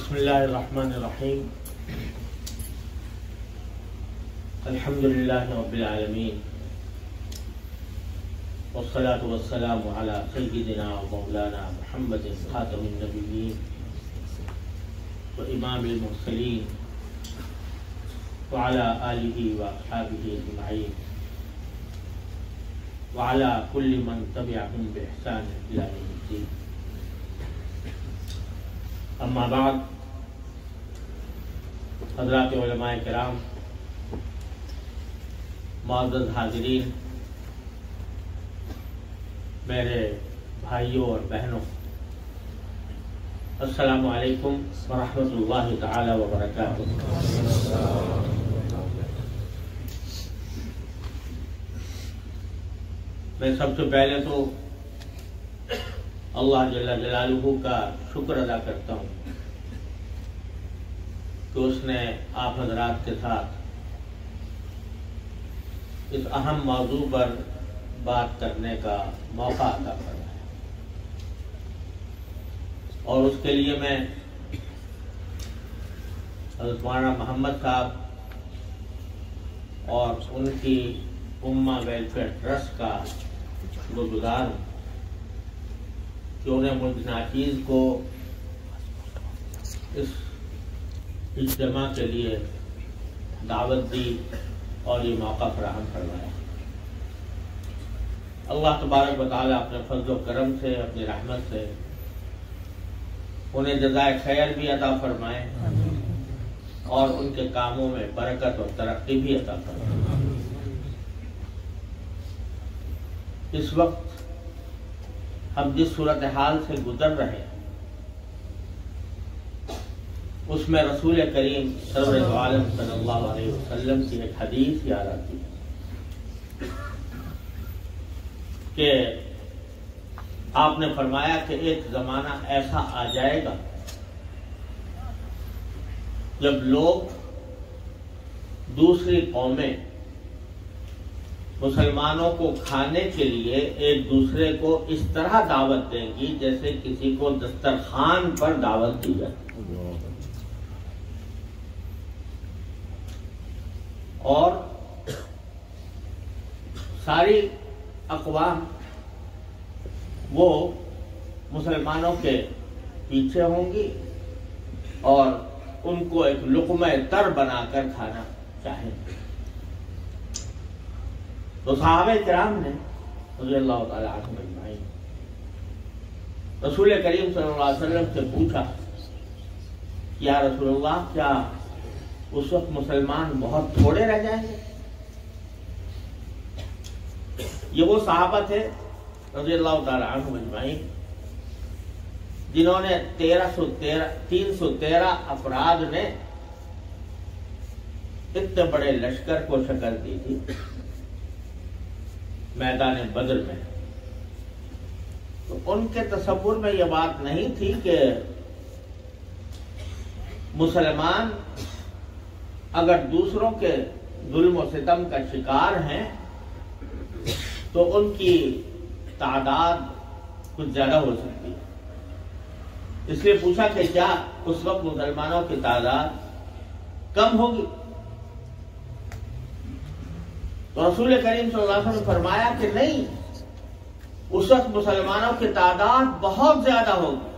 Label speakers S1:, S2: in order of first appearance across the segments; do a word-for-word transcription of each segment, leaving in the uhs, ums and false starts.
S1: بسم اللہ الرحمن الرحیم الحمد للہ رب العالمین والصلاة والسلام علی سیدنا و مولانا محمد خاتم النبیین و امام المرسلین وعلى آلہ و اصحابہ اجمعین وعلى كل من تبعهم بإحسان إلى يوم الدين. اما بعد، حضرات علماء کرام، معزز حاضرین، میرے بھائیوں اور بہنوں، السلام علیکم ورحمۃ اللہ تعالی وبرکاتہ۔ میں سب سے پہلے تو اللہ جل جلالہ کا شکر ادا کرتا ہوں کہ اس نے آپ حضرات کے ساتھ اس اہم موضوع پر بات کرنے کا موقع عطا فرمایا، اور اس کے لیے میں حضرت مولانا محمد صاحب اور ان کی امہ ویلفیئر ٹرسٹ کا گزار ہوں کہ انہیں ملک ناچیز کو اس اجتماع کے لیے دعوت دی اور یہ موقع فراہم کروایا۔ اللہ تبارک و تعالیٰ اپنے فضل و کرم سے، اپنی رحمت سے انہیں جزائے خیر بھی عطا فرمائے اور ان کے کاموں میں برکت اور ترقی بھی عطا فرمائے۔ اس وقت ہم جس صورتحال سے گزر رہے ہیں اس میں رسول کریم سرور عالم صلی اللہ علیہ وسلم کی ایک حدیث یاد آتی ہے کہ آپ نے فرمایا کہ ایک زمانہ ایسا آ جائے گا جب لوگ، دوسری قومیں مسلمانوں کو کھانے کے لیے ایک دوسرے کو اس طرح دعوت دیں گی جیسے کسی کو دسترخوان پر دعوت دی جائے، اور ساری اقوام وہ مسلمانوں کے پیچھے ہوں گی اور ان کو ایک لقمہ تر بنا کر کھانا چاہیں گے۔ تو صحابہ کرام نے رضی اللہ تعالی عنہم اجمعین رسول کریم صلی اللہ علیہ وسلم سے پوچھا، یا رسول اللہ، کیا اس وقت مسلمان بہت تھوڑے رہ جائیں گے؟ یہ وہ صحابہ تھے رضی اللہ تعالی عنہم اجمعین جنہوں نے تیرہ سو تیرہ تین سو تیرہ افراد نے اتنے بڑے لشکر کو شکل دی تھی میدان بدر میں۔ تو ان کے تصور میں یہ بات نہیں تھی کہ مسلمان اگر دوسروں کے ظلم و ستم کا شکار ہیں تو ان کی تعداد کچھ زیادہ ہو سکتی ہے۔ اس لیے پوچھا کہ کیا اس وقت مسلمانوں کی تعداد کم ہوگی؟ تو رسول کریم صلی اللہ علیہ وسلم نے فرمایا کہ نہیں، اس وقت مسلمانوں کی تعداد بہت زیادہ ہوگی،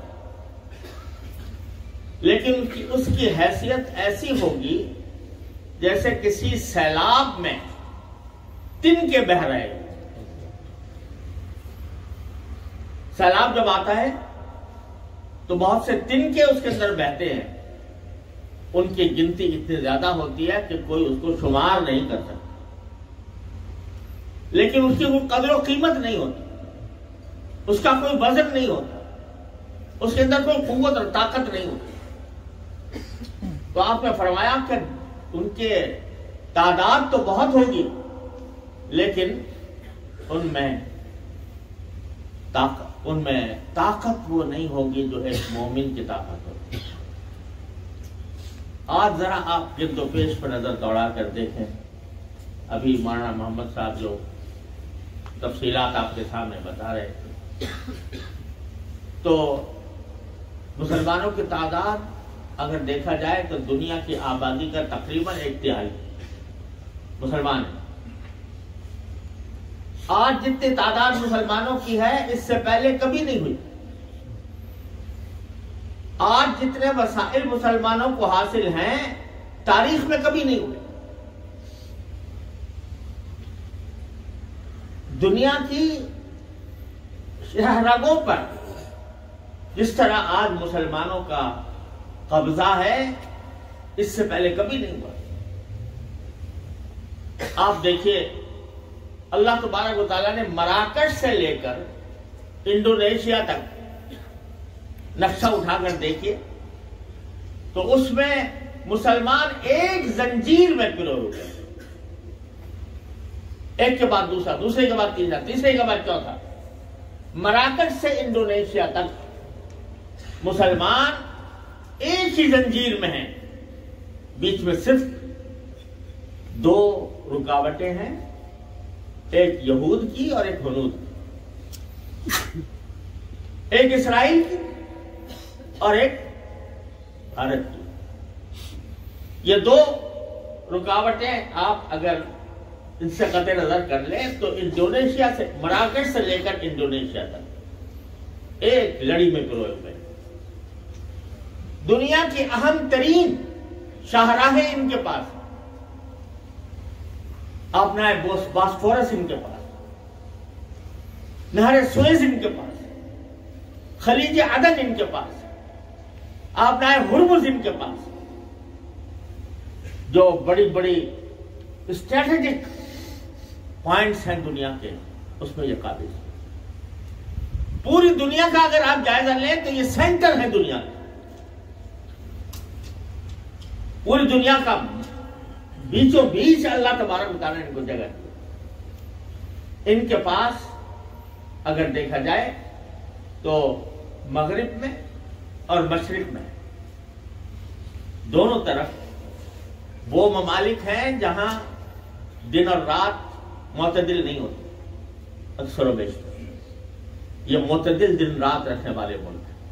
S1: لیکن اس کی حیثیت ایسی ہوگی جیسے کسی سیلاب میں تن کے بہہ رہے ہو۔ سیلاب جب آتا ہے تو بہت سے تن کے اس کے اندر بہتے ہیں، ان کی گنتی اتنی زیادہ ہوتی ہے کہ کوئی اس کو شمار نہیں کر سکتا، لیکن اس کی کوئی قدر و قیمت نہیں ہوتی، اس کا کوئی وزن نہیں ہوتا، اس کے اندر کوئی قوت اور طاقت نہیں ہوتی۔ تو آپ نے فرمایا کہ ان کے تعداد تو بہت ہوگی لیکن ان میں طاقت ان میں طاقت وہ نہیں ہوگی جو ایک مومن کی طاقت ہوتی۔ آج ذرا آپ گرد و پیش پر نظر دوڑا کر دیکھیں، ابھی مولانا محمد صاحب جو تفصیلات آپ کے سامنے بتا رہے تھے، تو مسلمانوں کی تعداد اگر دیکھا جائے تو دنیا کی آبادی کا تقریباً ایک تہائی مسلمان ہیں۔ آج جتنی تعداد مسلمانوں کی ہے اس سے پہلے کبھی نہیں ہوئی۔ آج جتنے وسائل مسلمانوں کو حاصل ہیں تاریخ میں کبھی نہیں ہوئے۔ دنیا کی شہرگوں پر جس طرح آج مسلمانوں کا قبضہ ہے اس سے پہلے کبھی نہیں ہوا۔ آپ دیکھیے اللہ تبارک و تعالیٰ نے مراکش سے لے کر انڈونیشیا تک نقشہ اٹھا کر دیکھیے تو اس میں مسلمان ایک زنجیر میں پروئے ہوئے، ایک کے بعد دوسرا، دوسرے کے بعد تیسرا، تیسرے کے بعد چوتھا۔ مراکش سے انڈونیشیا تک مسلمان ایک ہی زنجیر میں ہیں، بیچ میں صرف دو رکاوٹیں ہیں، ایک یہود کی اور ایک ہنود کی، ایک اسرائیل کی اور ایک بھارت کی۔ یہ دو رکاوٹیں آپ اگر ان سے قطع نظر کر لیں تو انڈونیشیا سے، مراکش سے لے کر انڈونیشیا تک ایک لڑی میں پروئے ہوئے۔ دنیا کی اہم ترین شاہراہیں ان کے پاس، آپ نہ باسفورس ان کے پاس، نہر سوئز ان کے پاس، خلیج عدن ان کے پاس، آپ نہ ہرمز ان کے پاس، جو بڑی بڑی اسٹریٹجک پوائنٹس ہیں دنیا کے، اس میں یہ قابض ہے۔ پوری دنیا کا اگر آپ جائزہ لیں تو یہ سینٹر ہے دنیا کا، پوری دنیا کا بیچوں بیچ اللہ تبارک و تعالیٰ نے ان کو جگہ دی۔ ان کے پاس اگر دیکھا جائے تو مغرب میں اور مشرق میں دونوں طرف وہ ممالک ہیں جہاں دن اور رات معتدل نہیں ہوتے، اکثر و بیشتر یہ معتدل دن رات رکھنے والے ملک ہیں۔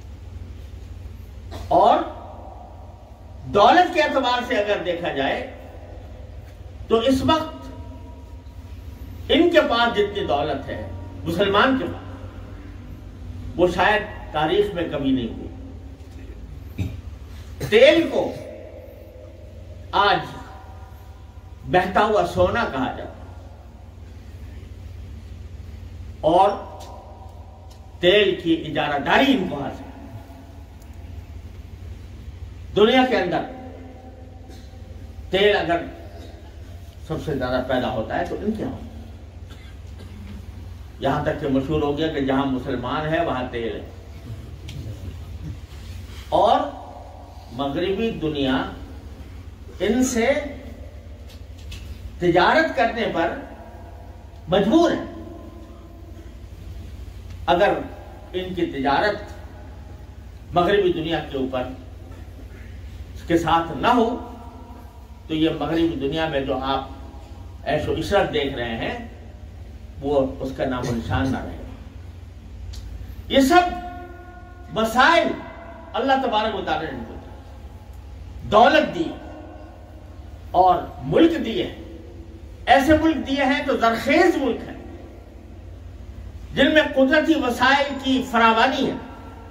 S1: اور دولت کے اعتبار سے اگر دیکھا جائے تو اس وقت ان کے پاس جتنی دولت ہے مسلمان کے پاس وہ شاید تاریخ میں کبھی نہیں ہوئی۔ تیل کو آج بہتا ہوا سونا کہا جاتا ہے، اور تیل کی اجارہ داری ان کو حاصل ہے۔ دنیا کے اندر تیل اگر سب سے زیادہ پیدا ہوتا ہے تو ان کے یہاں، یہاں تک کہ مشہور ہو گیا کہ جہاں مسلمان ہے وہاں تیل ہے۔ اور مغربی دنیا ان سے تجارت کرنے پر مجبور ہے۔ اگر ان کی تجارت مغربی دنیا کے اوپر کے ساتھ نہ ہو تو یہ مغربی دنیا میں جو آپ عیش و عشرت دیکھ رہے ہیں وہ اس کا نام و نشان نہ رہے گا۔ یہ سب مسائل اللہ تبارک و تعالیٰ نے ان کو دولت دی اور ملک دیے، ایسے ملک دیے ہیں جو زرخیز ملک ہیں، جن میں قدرتی وسائل کی فراوانی ہے۔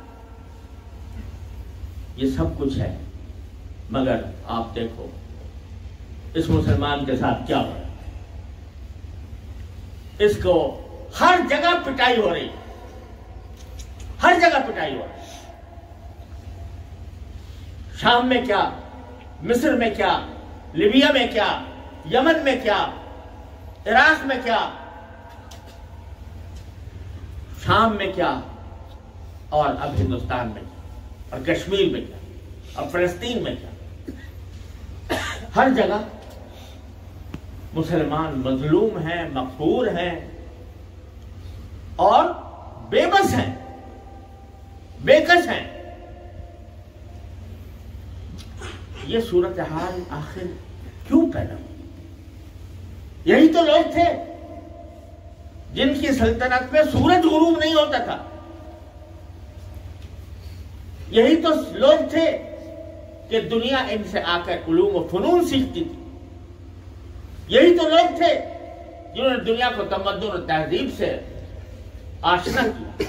S1: یہ سب کچھ ہے، مگر آپ دیکھو اس مسلمان کے ساتھ کیا ہو رہا ہے۔ اس کو ہر جگہ پٹائی ہو رہی، ہر جگہ پٹائی ہو رہی۔ شام میں کیا، مصر میں کیا، لیبیا میں کیا، یمن میں کیا، عراق میں کیا، شام میں کیا، اور اب ہندوستان میں کیا، اور کشمیر میں کیا، اور فلسطین میں کیا۔ ہر جگہ مسلمان مظلوم ہیں، مقہور ہیں اور بے بس ہیں، بے کس ہیں۔ یہ صورتحال آخر کیوں پیدا ہوئی؟ یہی تو لوگ تھے جن کی سلطنت میں سورج غروب نہیں ہوتا تھا، یہی تو لوگ تھے کہ دنیا ان سے آ کر علوم و فنون سیکھتی تھی. یہی تو لوگ تھے جنہوں نے دنیا کو تمدن اور تہذیب سے آشنا کیا.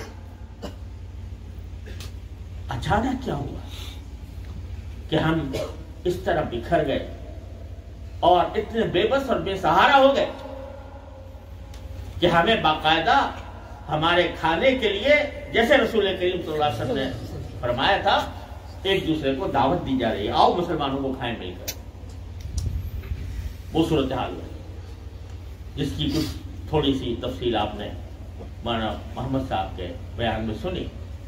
S1: اچانک کیا ہوا کہ ہم اس طرح بکھر گئے اور اتنے بے بس اور بے سہارا ہو گئے کہ ہمیں باقاعدہ ہمارے کھانے کے لیے، جیسے رسول کریم صلی اللہ علیہ وسلم نے فرمایا تھا، ایک دوسرے کو دعوت دی جا رہی ہے، آؤ مسلمانوں کو کھائیں مل کر. وہ صورتحال ہوئی جس کی کچھ تھوڑی سی تفصیل آپ نے مولانا محمد صاحب کے بیان میں سنی.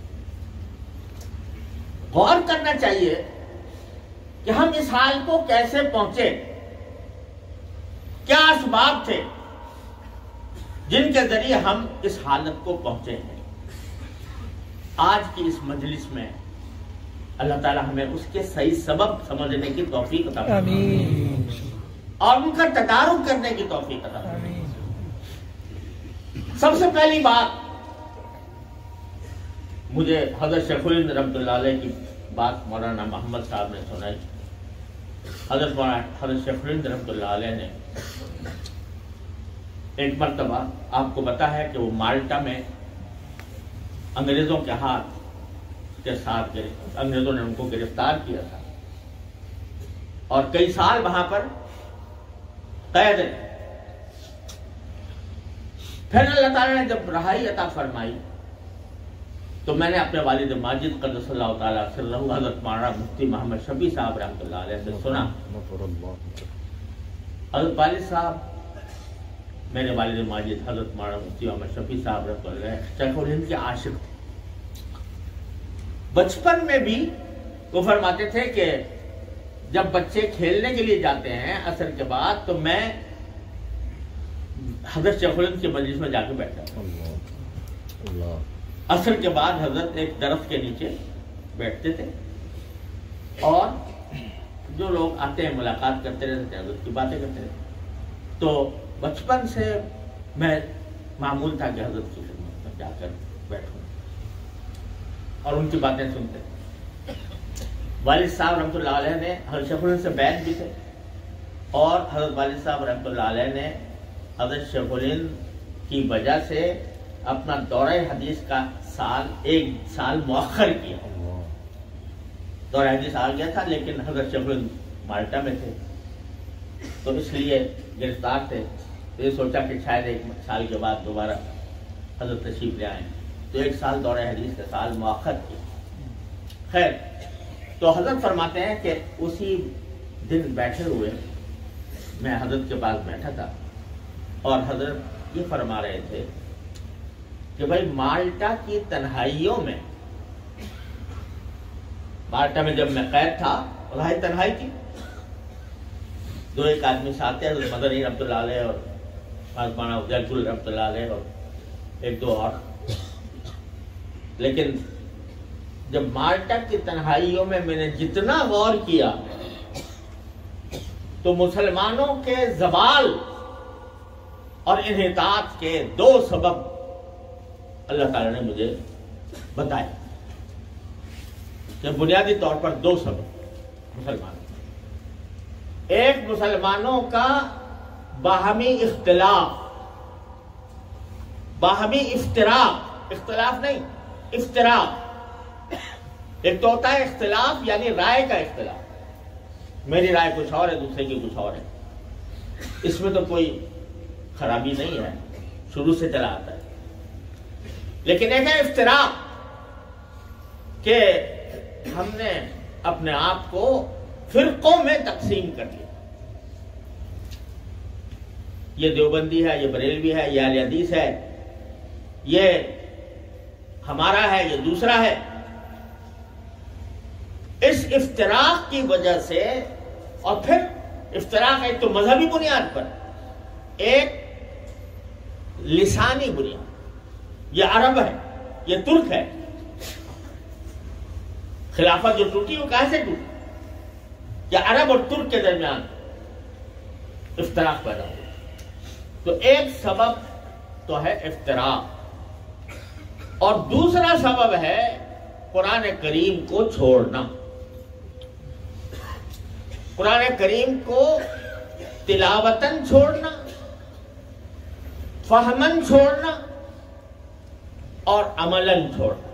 S1: غور کرنا چاہیے کہ ہم اس حال کو کیسے پہنچے، کیا اسباب تھے جن کے ذریعے ہم اس حالت کو پہنچے ہیں. آج کی اس مجلس میں اللہ تعالی ہمیں اس کے صحیح سبب سمجھنے کی توفیق عطا فرمائے اور ان کا تدارک کرنے کی توفیق عطا فرمائے. سب سے پہلی بات مجھے حضرت شیخ الہند رحمۃ اللہ علیہ کی بات مولانا محمد صاحب نے سنائی. حضرت مولانا حضرت شیخ الہند رحمۃ اللہ علیہ نے ایک مرتبہ، آپ کو پتا ہے کہ وہ مالٹا میں انگریزوں کے ہاتھ کے ساتھ انگریزوں نے ان کو گرفتار کیا تھا اور کئی سال وہاں پر قید رہے. پھر اللہ تعالیٰ نے جب رہائی عطا فرمائی تو میں نے اپنے والد ماجد قدس اللہ تعالیٰ سرہ حضرت مولانا مفتی محمد شفیع صاحب رحمۃ اللہ علیہ سے سنا. حضرت والد صاحب، میرے والد ماجد حضرت مولانا مفتی محمد شفیع صاحب رحمۃ اللہ علیہ شیخ الہند کے عاشق تھے. بچپن میں بھی وہ فرماتے تھے کہ جب بچے کھیلنے کے لیے جاتے ہیں عصر کے بعد تو میں حضرت شیخ الہند کی مجلس میں جا کے بیٹھتا ہوں. عصر کے بعد حضرت ایک درخت کے نیچے بیٹھتے تھے اور جو لوگ آتے ہیں ملاقات کرتے رہتے تھے، حضرت کی باتیں کرتے رہتے. تو بچپن سے میں معمول تھا کہ حضرت کی خدمت میں جا کر بیٹھوں اور ان کی باتیں سنتے. والد صاحب رحمۃ اللہ علیہ نے حضرت شیخ الہند سے بیعت بھی تھے اور حضرت والد صاحب رحمۃ اللہ علیہ نے حضرت شیخ الہند کی وجہ سے اپنا دورہ حدیث کا سال ایک سال مؤخر کیا. دورہ حدیث آ گیا تھا لیکن حضرت شیخ الہند مالٹا میں تھے تو اس لیے گرفتار تھے. تو یہ سوچا کہ شاید ایک سال کے بعد دوبارہ حضرت تشریف لے آئیں، تو ایک سال دورہ حدیث کا سال مؤخر کیا. خیر، تو حضرت فرماتے ہیں کہ اسی دن بیٹھے ہوئے میں حضرت کے پاس بیٹھا تھا اور حضرت یہ فرما رہے تھے کہ بھائی مالٹا کی تنہائیوں میں، مالٹا میں جب میں قید تھا رہائی تنہائی تھی، دو ایک آدمی ساتھ تھے، حضرت مدنی رحمۃ اللہ علیہ اور مولانا افضل گل رحمۃ اللہ علیہ اور ایک دو اور. لیکن جب مالٹا کی تنہائیوں میں میں نے جتنا غور کیا تو مسلمانوں کے زوال اور انحطاط کے دو سبب اللہ تعالی نے مجھے بتائے کہ بنیادی طور پر دو سبب مسلمان. ایک، مسلمانوں کا باہمی اختلاف، باہمی افتراق، اختلاف نہیں افتراق. ایک تو ہوتا ہے اختلاف یعنی رائے کا اختلاف، میری رائے کچھ اور ہے دوسرے کی کچھ اور ہے، اس میں تو کوئی خرابی نہیں ہے، شروع سے چلا آتا ہے. لیکن ایک ہے افتراق کہ ہم نے اپنے آپ کو فرقوں میں تقسیم کر لیا. یہ دیوبندی ہے، یہ بریلوی ہے، یہ اہل حدیث ہے، یہ ہمارا ہے، یہ دوسرا ہے. اس افتراق کی وجہ سے، اور پھر افتراق ایک تو مذہبی بنیاد پر، ایک لسانی بنیاد. یہ عرب ہے، یہ ترک ہے. خلافت جو ٹوٹی وہ کہاں سے ٹوٹی؟ یا عرب اور ترک کے درمیان افتراق پیدا ہوا. تو ایک سبب تو ہے افتراق اور دوسرا سبب ہے قرآن کریم کو چھوڑنا. قرآن کریم کو تلاوتاً چھوڑنا، فہماً چھوڑنا اور عملاً چھوڑنا۔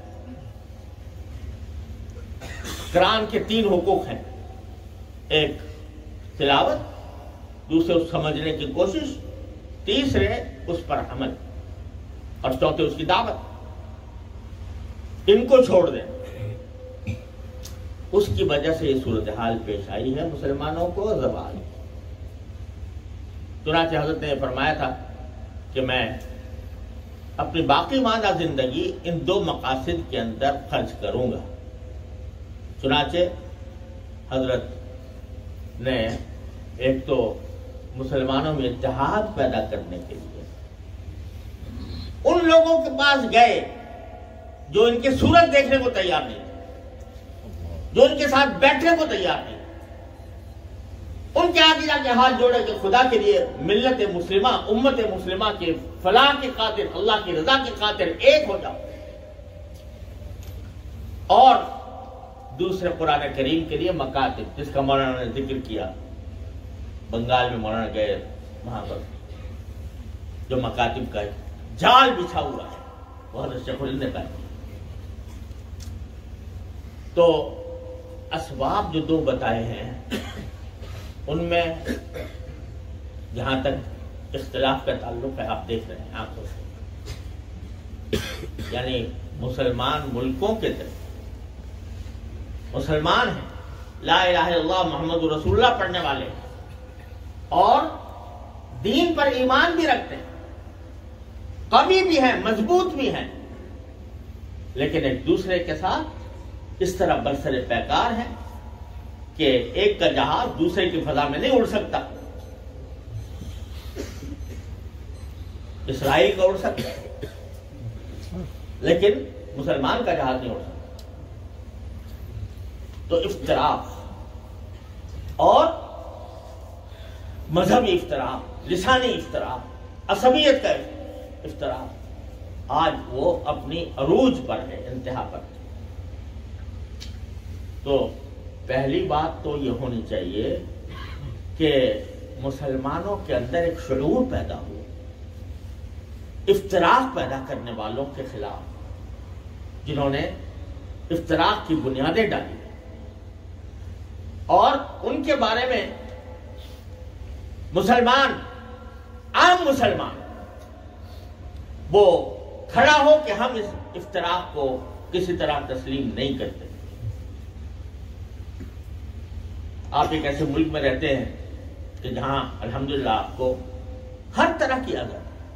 S1: قرآن کے تین حقوق ہیں، ایک تلاوت، دوسرے اس سمجھنے کی کوشش، تیسرے اس پر عمل، اور چوتھے اس کی دعوت۔ ان کو چھوڑ دیں، اس کی وجہ سے یہ صورتحال پیش آئی ہے مسلمانوں کو زوال۔ چنانچہ حضرت نے فرمایا تھا کہ میں اپنی باقی ماندہ زندگی ان دو مقاصد کے اندر خرچ کروں گا۔ چنانچہ حضرت نے ایک تو مسلمانوں میں اتحاد پیدا کرنے کے لیے ان لوگوں کے پاس گئے جو ان کی صورت دیکھنے کو تیار نہیں تھے، جو ان کے ساتھ بیٹھنے کو تیار نہیں، ان کے آگے جا کے ہاتھ جوڑے کہ خدا کے لیے ملت مسلمہ، امت مسلمہ کے فلاح کی خاطر، اللہ کی رضا کی خاطر ایک ہو جاؤ۔ اور دوسرے قرآن کریم کے لیے مکاتب، جس کا مولانا نے ذکر کیا، بنگال میں مولانا گئے، وہاں پر جو مکاتب کا جال بچھا ہوا ہے وہ حضرت شیخ الہند نے کہا۔ تو اسباب جو دو بتائے ہیں ان میں جہاں تک اختلاف کا تعلق ہے، آپ دیکھ رہے ہیں آنکھوں سے، یعنی مسلمان ملکوں کے طرف مسلمان ہیں، لا الہ الا اللہ محمد رسول اللہ پڑھنے والے ہیں اور دین پر ایمان بھی رکھتے ہیں، قوی بھی ہیں، مضبوط بھی ہیں، لیکن ایک دوسرے کے ساتھ اس طرح برسر پیکار ہیں کہ ایک کا جہاز دوسرے کی فضا میں نہیں اڑ سکتا۔ اسرائیل کا اڑ سکتا لیکن مسلمان کا جہاز نہیں اڑ سکتا۔ تو افتراق اور مذہبی افتراق، لسانی افتراق، عصبیت کا افتراق آج وہ اپنی عروج پر ہے، انتہا پر ہے۔ تو پہلی بات تو یہ ہونی چاہیے کہ مسلمانوں کے اندر ایک شعور پیدا ہو افتراق پیدا کرنے والوں کے خلاف، جنہوں نے افتراق کی بنیادیں ڈالی، اور ان کے بارے میں مسلمان، عام مسلمان وہ کھڑا ہو کہ ہم اس افتراق کو کسی طرح تسلیم نہیں کرتے۔ آپ ایک ایسے ملک میں رہتے ہیں کہ جہاں الحمدللہ آپ کو ہر طرح کی اگر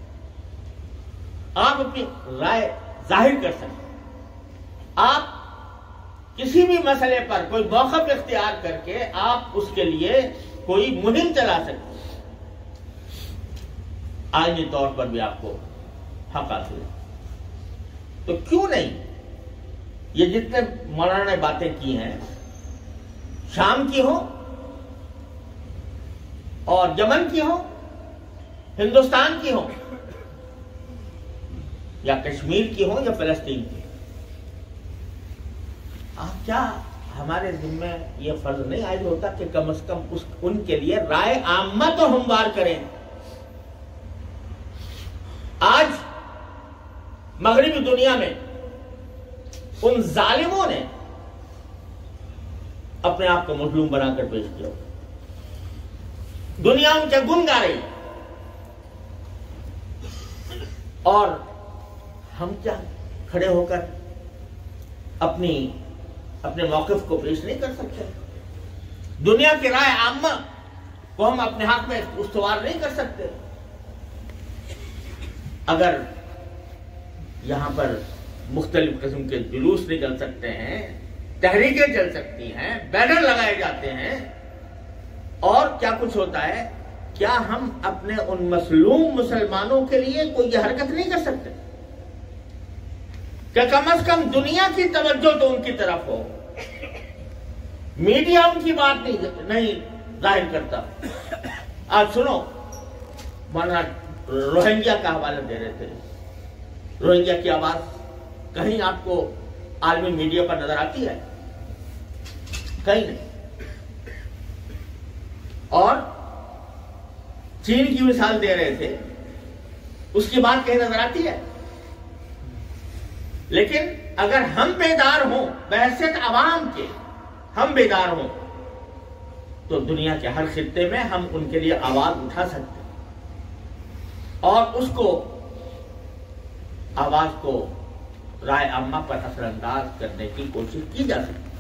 S1: آپ اپنی رائے ظاہر کر سکتے ہیں، آپ کسی بھی مسئلے پر کوئی موقف اختیار کر کے آپ اس کے لیے کوئی مہم چلا سکتے ہیں، آئینی طور پر بھی آپ کو حق حاصل ہے۔ تو کیوں نہیں یہ جتنے مولانا نے باتیں کی ہیں، شام کی ہو اور یمن کی ہو، ہندوستان کی ہو، یا کشمیر کی ہو یا فلسطین کی، آپ کیا ہمارے ذمہ یہ فرض نہیں عائد ہوتا کہ کم از کم اس ان کے لیے رائے عامہ تو ہموار کریں؟ آج مغربی دنیا میں ان ظالموں نے اپنے آپ کو مظلوم بنا کر پیش کیا، دنیا ان کے گن گا رہی، اور ہم کیا کھڑے ہو کر اپنی اپنے موقف کو پیش نہیں کر سکتے؟ دنیا کی رائے عامہ کو ہم اپنے ہاتھ میں استوار نہیں کر سکتے؟ اگر یہاں پر مختلف قسم کے جلوس نکل سکتے ہیں، تحریکیں چل سکتی ہیں، بینر لگائے جاتے ہیں، اور کیا کچھ ہوتا ہے، کیا ہم اپنے ان مظلوم مسلمانوں کے لیے کوئی یہ حرکت نہیں کر سکتے کہ کم از کم دنیا کی توجہ تو ان کی طرف ہو؟ میڈیا ان کی بات نہیں نہیں ظاہر کرتا۔ آج سنو، مولانا روہنگیا کا حوالہ دے رہے تھے، روہنگیا کی آواز کہیں آپ کو عالمی میڈیا پر نظر آتی ہے؟ کہیں نہیں۔ اور چین کی مثال دے رہے تھے، اس کی بات کہیں نظر آتی ہے؟ لیکن اگر ہم بیدار ہوں، بحیثیت عوام کے ہم بیدار ہوں، تو دنیا کے ہر خطے میں ہم ان کے لیے آواز اٹھا سکتے ہیں اور اس کو آواز کو رائے عامہ پر اثر انداز کرنے کی کوشش کی جا سکتی ہے۔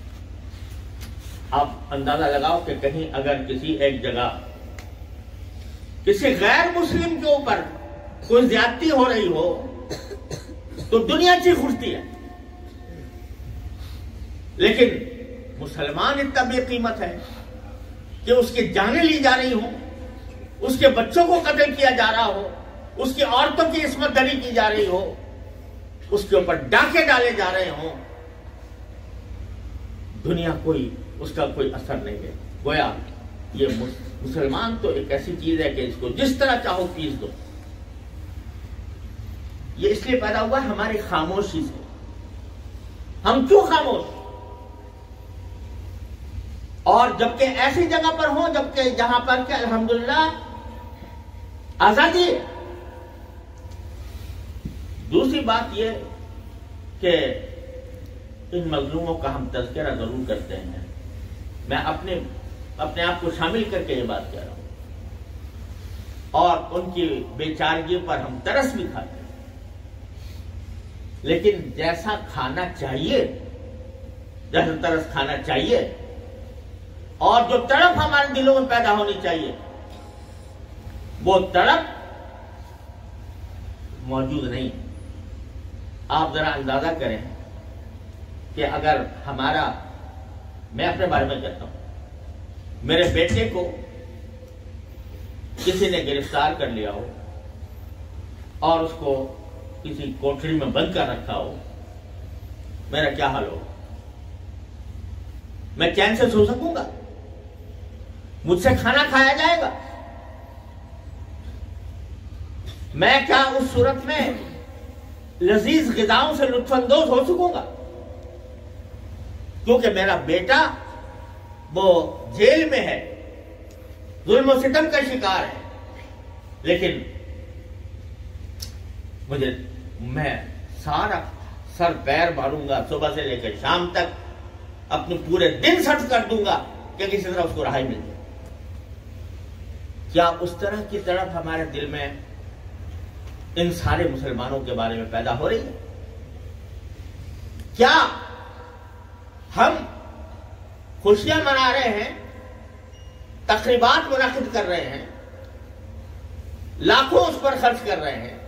S1: آپ اندازہ لگاؤ کہ کہیں اگر کسی ایک جگہ کسی غیر مسلم کے اوپر کوئی زیادتی ہو رہی ہو تو دنیا چیخ اٹھتی ہے، لیکن مسلمان اتنا بے قیمت ہے کہ اس کی جانیں لی جا رہی ہوں، اس کے بچوں کو قتل کیا جا رہا ہو، اس کی عورتوں کی عصمت دری کی جا رہی ہو، اس کے اوپر ڈاکے ڈالے جا رہے ہوں، دنیا کوئی اس کا کوئی اثر نہیں ہے۔ گویا یہ مسلمان تو ایک ایسی چیز ہے کہ اس کو جس طرح چاہو پیس دو۔ یہ اس لیے پیدا ہوا ہے ہماری خاموشی سے۔ ہم کیوں خاموش؟ اور جبکہ ایسی جگہ پر ہوں جبکہ جہاں پر کہ الحمدللہ آزادی ہے۔ دوسری بات یہ کہ ان مظلوموں کا ہم تذکرہ ضرور کرتے ہیں، میں اپنے اپنے آپ کو شامل کر کے یہ بات کہہ رہا ہوں، اور ان کی بے چارگی پر ہم ترس بھی کھاتے ہیں، لیکن جیسا کھانا چاہیے، جیسا ترس کھانا چاہیے اور جو تڑپ ہمارے دلوں میں پیدا ہونی چاہیے وہ تڑپ موجود نہیں۔ آپ ذرا اندازہ کریں کہ اگر ہمارا، میں اپنے بارے میں کہتا ہوں، میرے بیٹے کو کسی نے گرفتار کر لیا ہو اور اس کو کسی کوٹری میں بند کر رکھا ہو، میرا کیا حال ہو؟ میں چین سے سو سکوں گا؟ مجھ سے کھانا کھایا جائے گا؟ میں کیا اس صورت میں لذیذ غذاؤں سے لطف اندوز ہو سکوں گا؟ کیونکہ میرا بیٹا وہ جیل میں ہے، ظلم و ستم کا شکار ہے، لیکن مجھے میں سارا سر پیر ماروں گا، صبح سے لے کر شام تک اپنے پورے دن صرف کر دوں گا کہ کسی طرح اس کو رہائی مل جائے۔ کیا اس طرح کی تڑپ ہمارے دل میں ان سارے مسلمانوں کے بارے میں پیدا ہو رہی ہے؟ کیا ہم خوشیاں منا رہے ہیں، تقریبات منعقد کر رہے ہیں، لاکھوں اس پر خرچ کر رہے ہیں،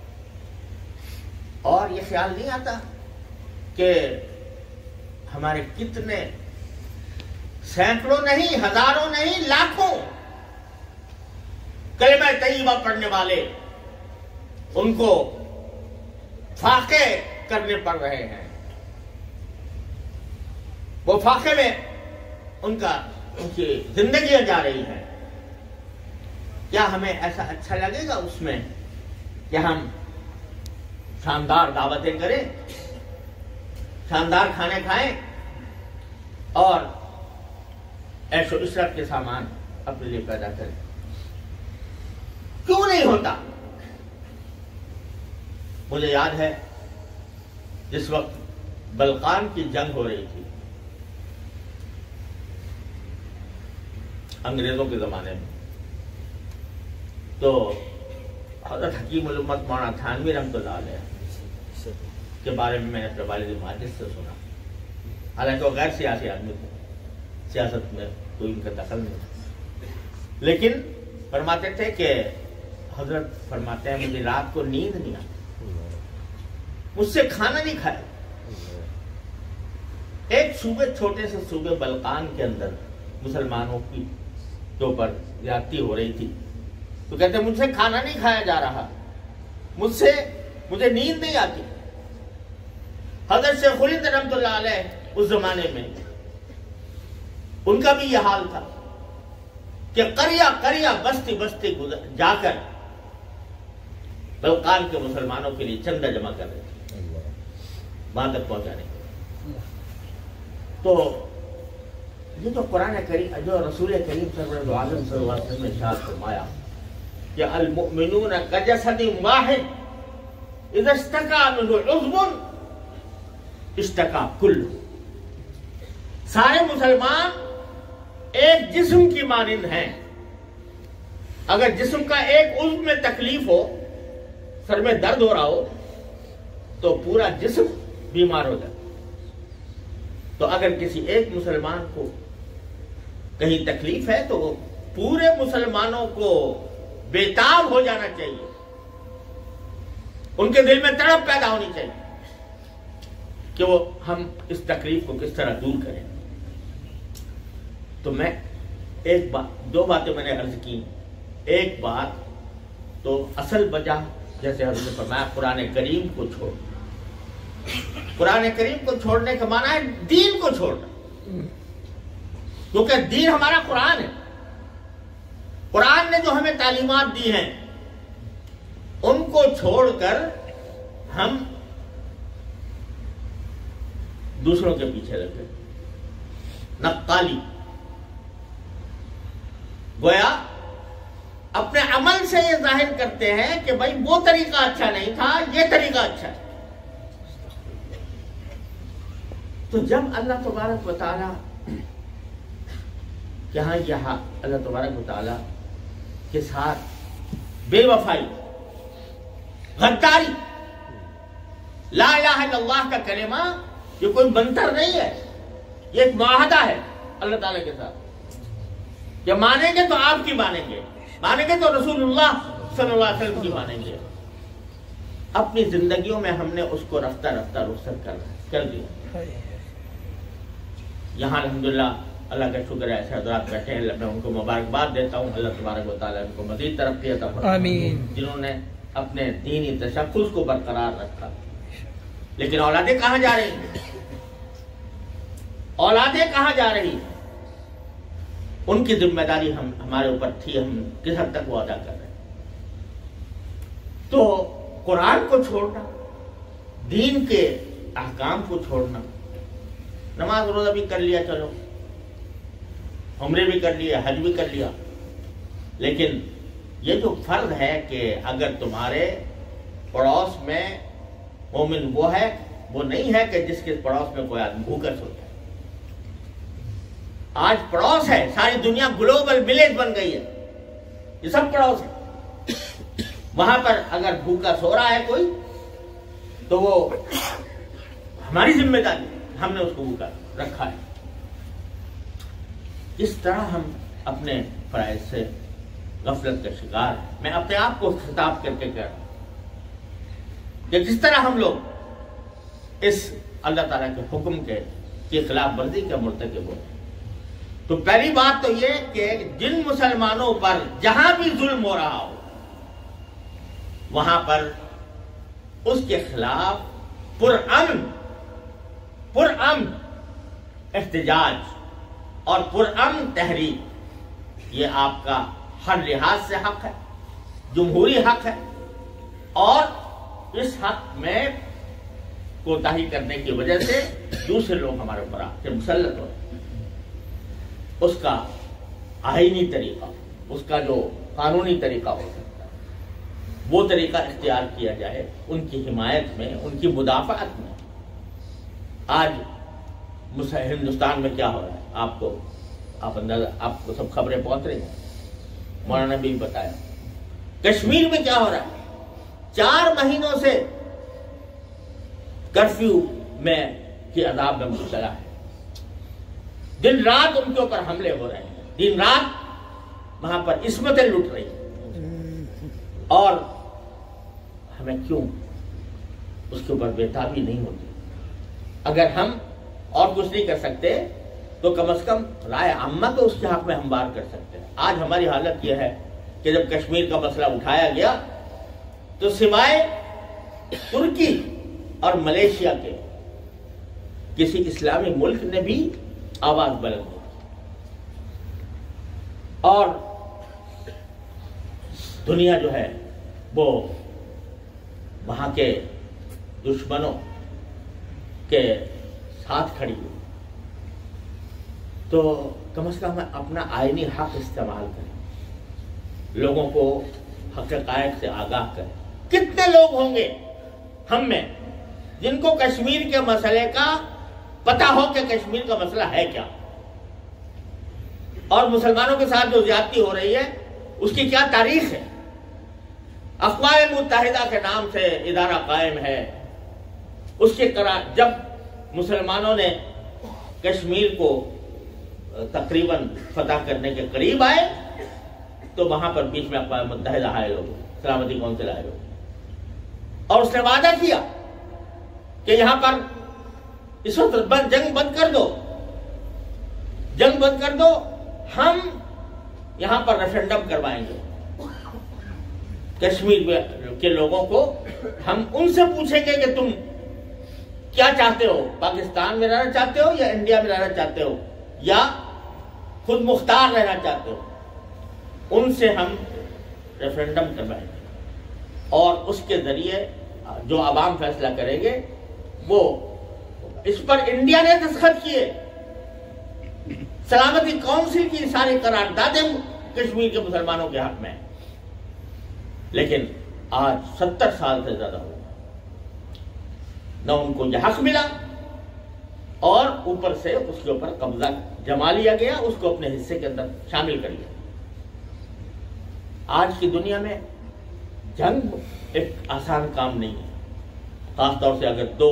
S1: اور یہ خیال نہیں آتا کہ ہمارے کتنے سینکڑوں نہیں، ہزاروں نہیں، لاکھوں کلمہ طیبہ پڑھنے والے ان کو فاقے کرنے پڑ رہے ہیں، وہ فاقے میں ان کا ان کی زندگیاں جا رہی ہیں۔ کیا ہمیں ایسا اچھا لگے گا اس میں کہ ہم شاندار دعوتیں کریں، شاندار کھانے کھائیں اور عیش و عشرت کے سامان اپنے لیے پیدا کریں؟ کیوں نہیں ہوتا؟ مجھے یاد ہے جس وقت بلقان کی جنگ ہو رہی تھی انگریزوں کے زمانے میں، تو حضرت حکیم الامت مولانا تھانوی رحمۃ اللہ علیہ کے بارے میں میں نے اپنے والد ماجد سے سنا، حالانکہ وہ غیر سیاسی آدمی تھے، سیاست میں کوئی ان کا دخل نہیں تھا، لیکن فرماتے تھے کہ حضرت فرماتے ہیں مجھے رات کو نیند نہیں آتی، مجھ سے کھانا نہیں کھایا۔ ایک صوبے، چھوٹے سے صوبے بلقان کے اندر مسلمانوں کی کے اوپر زیادتی ہو رہی تھی، تو کہتے ہیں مجھ سے کھانا نہیں کھایا جا رہا، مجھ سے مجھے نیند نہیں آتی۔ حضرت شیخ الہند رحمۃ اللہ علیہ اس زمانے میں ان کا بھی یہ حال تھا کہ قریہ قریہ بستی بستی جا کر بلقان کے مسلمانوں کے لیے چندہ جمع کر رہے تھے، وہاں تک پہنچانے کے۔ تو یہ جو قرآن کریم جو رسول کریم صلی اللہ علیہ وسلم نے ارشاد فرمایا کہ المؤمنون کجسد واحد اذا اشتکا منہ عضو اشتکا کل، سارے مسلمان ایک جسم کی مانند ہیں، اگر جسم کا ایک عضو میں تکلیف ہو، سر میں درد ہو رہا ہو تو پورا جسم بیمار ہو جائے۔ تو اگر کسی ایک مسلمان کو کہیں تکلیف ہے تو وہ پورے مسلمانوں کو بےتاب ہو جانا چاہیے، ان کے دل میں تڑپ پیدا ہونی چاہیے کہ وہ ہم اس تکلیف کو کس طرح دور کریں۔ تو میں ایک بات دو باتیں میں نے عرض کی، ایک بات تو اصل وجہ جیسے حضرت نے فرمایا قرآن کریم کو چھوڑ، قرآن کریم کو چھوڑنے کا معنی ہے دین کو چھوڑنا، کیونکہ دین ہمارا قرآن ہے۔ قرآن نے جو ہمیں تعلیمات دی ہیں ان کو چھوڑ کر ہم دوسروں کے پیچھے لگے، نقالی، گویا اپنے عمل سے یہ ظاہر کرتے ہیں کہ بھائی وہ طریقہ اچھا نہیں تھا، یہ طریقہ اچھا ہے۔ تو جب اللہ تبارک و تعالی یہاں یہاں اللہ تبارک و تعالی کے ساتھ بے وفائی، غداری، لا الہ الا اللہ کا کلمہ یہ کوئی منتر نہیں ہے، یہ ایک معاہدہ ہے اللہ تعالی کے ساتھ کہ مانیں گے تو آپ کی مانیں گے، مانیں گے تو رسول اللہ صلی اللہ علیہ وسلم کی مانیں گے۔ اپنی زندگیوں میں ہم نے اس کو رفتہ رفتہ رخصت کر دیا۔ یہاں الحمدللہ اللہ کا شکر ہے ایسے حضرات بیٹھے ہیں، میں ان کو مبارکباد دیتا ہوں، اللہ تبارک و تعالیٰ ان کو مزید ترقی عطا فرمائے، جنہوں نے اپنے دینی تشخص کو برقرار رکھا۔ لیکن اولادیں کہاں جا رہی ہیں؟ اولادیں کہاں جا رہی ہیں؟ ان کی ذمہ داری ہم ہمارے اوپر تھی، ہم کس حد تک وہ ادا کر رہے ہیں؟ تو قرآن کو چھوڑنا، دین کے احکام کو چھوڑنا، نماز روزہ بھی کر لیا، چلو عمرے بھی کر لیا، حج بھی کر لیا، لیکن یہ جو فرض ہے کہ اگر تمہارے پڑوس میں مومن وہ ہے، وہ نہیں ہے کہ جس کے پڑوس میں کوئی آدمی بھوکا سوتا ہے۔ آج پڑوس ہے، ساری دنیا گلوبل ولیج بن گئی ہے، یہ سب پڑوس ہے۔ وہاں پر اگر بھوکا سو رہا ہے کوئی تو وہ ہماری ذمہ داری، ہم نے اس کو بھوکا رکھا ہے۔ اس طرح ہم اپنے فرائض سے غفلت کا شکار ہیں۔ میں اپنے آپ کو خطاب کر کے کہہ رہا ہوں کہ جس طرح ہم لوگ اس اللہ تعالیٰ کے حکم کے کی خلاف ورزی کا مرتکب ہوتے ہیں، تو پہلی بات تو یہ کہ جن مسلمانوں پر جہاں بھی ظلم ہو رہا ہو وہاں پر اس کے خلاف پرامن پرامن احتجاج اور پرامن تحریک یہ آپ کا ہر لحاظ سے حق ہے، جمہوری حق ہے، اور اس حق میں کوتاہی کرنے کی وجہ سے دوسرے لوگ ہمارے اوپر آ کے مسلط ہو رہے ہیں۔ اس کا آئینی طریقہ، اس کا جو قانونی طریقہ ہو سکتا ہے وہ طریقہ اختیار کیا جائے ان کی حمایت میں، ان کی مدافعت میں۔ آج ہندوستان میں کیا ہو رہا ہے آپ کو آپ اندازہ آپ کو سب خبریں پہنچ رہی ہیں، مولانا نے بھی بتایا۔ کشمیر میں کیا ہو رہا ہے؟ چار مہینوں سے کرفیو میں کی عذاب میں مبتلا ہے، دن رات ان کے اوپر حملے ہو رہے ہیں، دن رات وہاں پر عصمتیں لٹ رہی ہیں، اور ہمیں کیوں اس کے اوپر بےتابی نہیں ہوتی؟ اگر ہم اور کچھ نہیں کر سکتے تو کم از کم رائے عامہ تو اس کے حق میں ہم بار کر سکتے ہیں۔ آج ہماری حالت یہ ہے کہ جب کشمیر کا مسئلہ اٹھایا گیا تو سوائے ترکی اور ملیشیا کے کسی اسلامی ملک نے بھی آواز بلند کی، اور دنیا جو ہے وہ وہاں کے دشمنوں کے ساتھ کھڑی ہوئی۔ تو کم از کم اپنا آئینی حق استعمال کریں، لوگوں کو حقائق سے آگاہ کریں۔ کتنے لوگ ہوں گے ہم میں جن کو کشمیر کے مسئلے کا پتہ ہو کہ کشمیر کا مسئلہ ہے کیا، اور مسلمانوں کے ساتھ جو زیادتی ہو رہی ہے اس کی کیا تاریخ ہے۔ اقوام متحدہ کے نام سے ادارہ قائم ہے، اس کے قرار جب مسلمانوں نے کشمیر کو تقریباً فتح کرنے کے قریب آئے تو وہاں پر بیچ میں اقوام متحدہ حائل ہو گئے، سلامتی کونسل آئے ہو، اور اس نے وعدہ کیا کہ یہاں پر اس وقت بند جنگ بند کر دو، جنگ بند کر دو، ہم یہاں پر ریفرنڈم کروائیں گے کشمیر کے لوگوں کو، ہم ان سے پوچھیں گے کہ تم کیا چاہتے ہو، پاکستان میں رہنا چاہتے ہو یا انڈیا میں رہنا چاہتے ہو یا خود مختار رہنا چاہتے ہو، ان سے ہم ریفرنڈم کروائیں گے، اور اس کے ذریعے جو عوام فیصلہ کریں گے وہ اس پر انڈیا نے دستخط کیے، سلامتی کونسل کی ساری قراردادیں کشمیر کے مسلمانوں کے حق میں، لیکن آج ستر سال سے زیادہ ہو نہ ان کو یہ حق ملا، اور اوپر سے اس کے اوپر قبضہ جما لیا گیا، اس کو اپنے حصے کے اندر شامل کر لیا۔ آج کی دنیا میں جنگ ایک آسان کام نہیں ہے، خاص طور سے اگر دو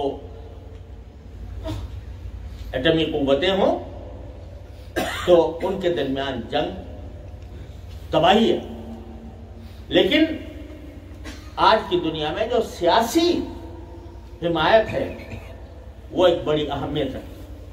S1: ایٹمی قوتیں ہوں تو ان کے درمیان جنگ تباہی ہے، لیکن آج کی دنیا میں جو سیاسی حمایت ہے وہ ایک بڑی اہمیت ہے،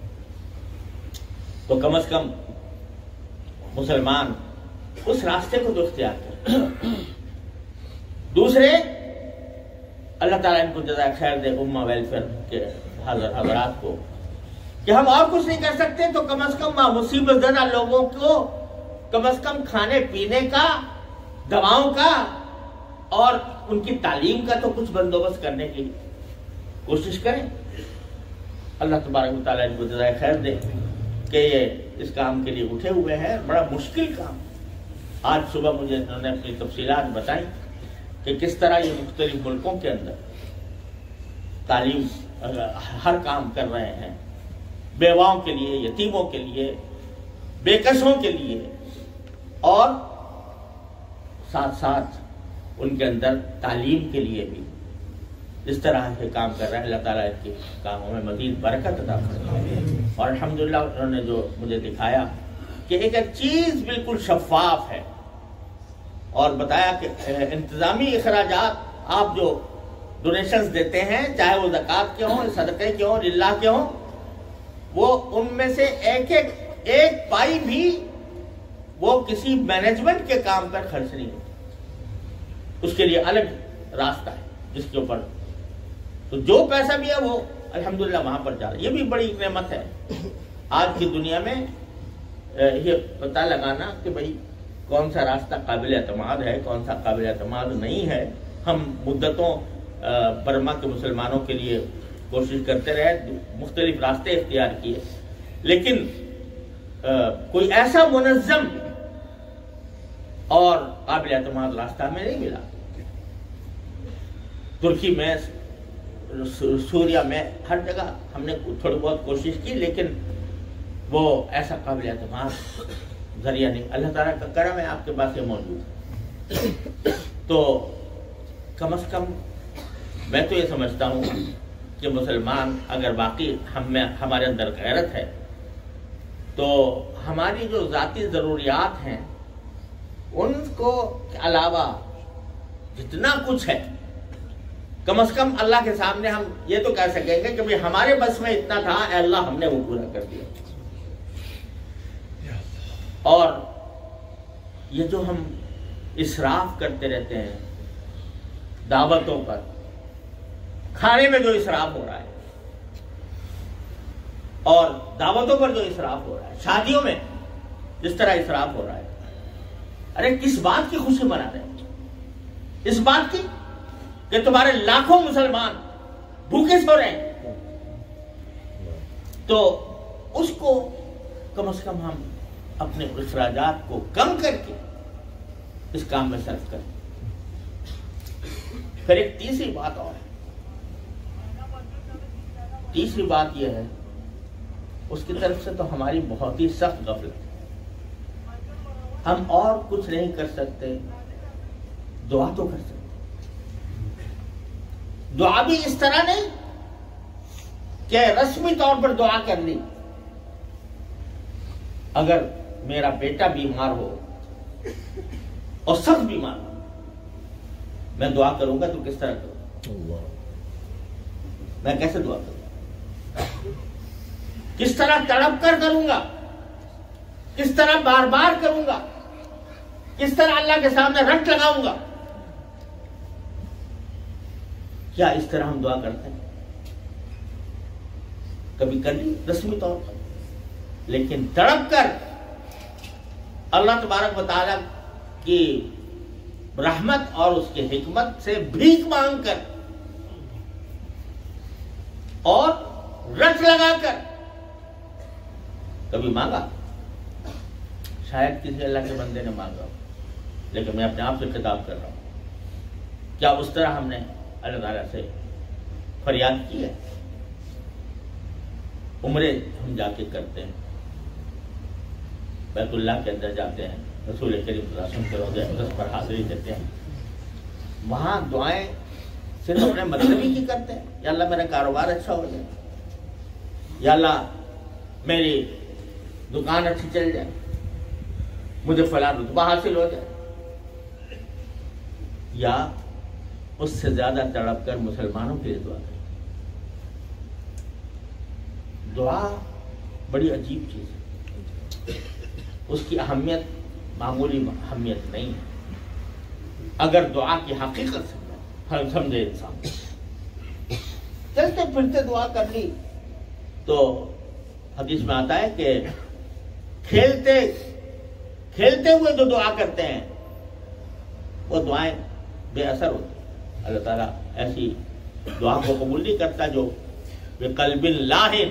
S1: تو کم از کم مسلمان اس راستے کو تو اختیار کریں۔ دوسرے، اللہ تعالیٰ ان کو جزائے خیر دے امہ ویلفیئر کے حضر حضرات کو، کہ ہم اور کچھ نہیں کر سکتے تو کم از کم مصیبت زدہ لوگوں کو کم از کم کھانے پینے کا، دواؤں کا اور ان کی تعلیم کا تو کچھ بندوبست کرنے کی کوشش کریں۔ اللہ تبارک و تعالیٰ ان کو جزائے خیر دے کہ یہ اس کام کے لیے اٹھے ہوئے ہیں، بڑا مشکل کام۔ آج صبح مجھے انہوں نے اپنی تفصیلات بتائیں کہ کس طرح یہ مختلف ملکوں کے اندر تعلیم ہر کام کر رہے ہیں، بیواؤں کے لیے، یتیموں کے لیے، بے کسوں کے لیے، اور ساتھ ساتھ ان کے اندر تعلیم کے لیے بھی اس طرح کے کام کر رہے ہیں۔ اللہ تعالیٰ اس کے کاموں میں مزید برکت عطا فرمائے، اور الحمدللہ انہوں نے جو مجھے دکھایا کہ ایک ایک چیز بالکل شفاف ہے، اور بتایا کہ انتظامی اخراجات آپ جو ڈونیشنز دیتے ہیں، چاہے وہ زکوٰۃ کے ہوں، صدقے کے ہوں، للہ کے ہوں، وہ ان میں سے ایک ایک ایک پائی بھی وہ کسی مینجمنٹ کے کام پر خرچ نہیں ہوتی، اس کے لیے الگ راستہ ہے جس کے اوپر، تو جو پیسہ بھی ہے وہ الحمدللہ وہاں پر جا رہا ہے۔ یہ بھی بڑی نعمت ہے آج کی دنیا میں، یہ پتہ لگانا کہ بھئی کون سا راستہ قابل اعتماد ہے، کون سا قابل اعتماد نہیں ہے۔ ہم مدتوں برما کے مسلمانوں کے لیے کوشش کرتے رہے، مختلف راستے اختیار کیے، لیکن کوئی ایسا منظم اور قابل اعتماد راستہ ہمیں نہیں ملا۔ ترکی میں، سوریا میں، ہر جگہ ہم نے تھوڑی بہت کوشش کی، لیکن وہ ایسا قابل اعتماد ذریعہ نہیں۔ اللہ تعالیٰ کا کرم ہے آپ کے پاس یہ موجود ہے، تو کم از کم میں تو یہ سمجھتا ہوں کہ مسلمان اگر باقی ہم میں ہمارے اندر غیرت ہے تو ہماری جو ذاتی ضروریات ہیں ان کو علاوہ جتنا کچھ ہے کم از کم اللہ کے سامنے ہم یہ تو کہہ سکیں گے کہ بھئی ہمارے بس میں اتنا تھا، اے اللہ ہم نے وہ پورا کر دیا۔ اور یہ جو ہم اسراف کرتے رہتے ہیں دعوتوں پر، کھانے میں جو اسراف ہو رہا ہے اور دعوتوں پر جو اسراف ہو رہا ہے، شادیوں میں جس طرح اسراف ہو رہا ہے، ارے کس بات کی خوشی منا رہے ہیں؟ اس بات کی کہ تمہارے لاکھوں مسلمان بھوکے سو رہے ہیں، تو اس کو کم از کم ہم اپنے اخراجات کو کم کر کے اس کام میں صرف کریں۔ پھر ایک تیسری بات اور ہے، تیسری بات یہ ہے، اس کی طرف سے تو ہماری بہت ہی سخت غفلت ہے۔ ہم اور کچھ نہیں کر سکتے، دعا تو کر سکتے۔ دعا بھی اس طرح نہیں کہ رسمی طور پر دعا کر لی۔ اگر میرا بیٹا بیمار ہو اور سخت بیمار ہو، میں دعا کروں گا تو کس طرح کروں؟ میں کیسے دعا کروں؟ کس طرح تڑپ کر کروں گا؟ کس طرح بار بار کروں گا؟ کس طرح اللہ کے سامنے رٹ لگاؤں گا؟ کیا اس طرح ہم دعا کرتے ہیں؟ کبھی کر لی رسمی طور پر، لیکن تڑپ کر اللہ تبارک و تعالیٰ کی رحمت اور اس کی حکمت سے بھیک مانگ کر اور رٹ لگا کر کبھی مانگا؟ شاید کسی اللہ کے بندے نے مانگا، لیکن میں اپنے آپ سے خطاب کر رہا ہوں، کیا اس طرح ہم نے اللہ تعالیٰ سے فریاد کی ہے؟ عمرے ہم جا کے کرتے ہیں، بیت اللہ کے اندر جاتے ہیں، رسول کریم صلی اللہ علیہ وسلم کے روضے اقدس پر حاضری دیتے ہیں، وہاں دعائیں صرف اپنے مطلبی کی کرتے ہیں، یا اللہ میرا کاروبار اچھا ہو جائے، یا اللہ میری دکان اچھی چل جائے، مجھے فلاں رتبہ حاصل ہو جائے، یا اس سے زیادہ تڑپ کر مسلمانوں کے لیے دعا کریں۔ دعا بڑی عجیب چیز ہے، اس کی اہمیت معمولی اہمیت نہیں ہے اگر دعا کی حقیقت سے سمجھے انسان۔ چلتے پھرتے دعا کر لی تو حدیث میں آتا ہے کہ کھیلتے کھیلتے ہوئے جو دعا کرتے ہیں وہ دعائیں بے اثر ہوتی ہیں۔ اللہ تعالیٰ ایسی دعا کو قبول نہیں کرتا جو بقلب لاہن،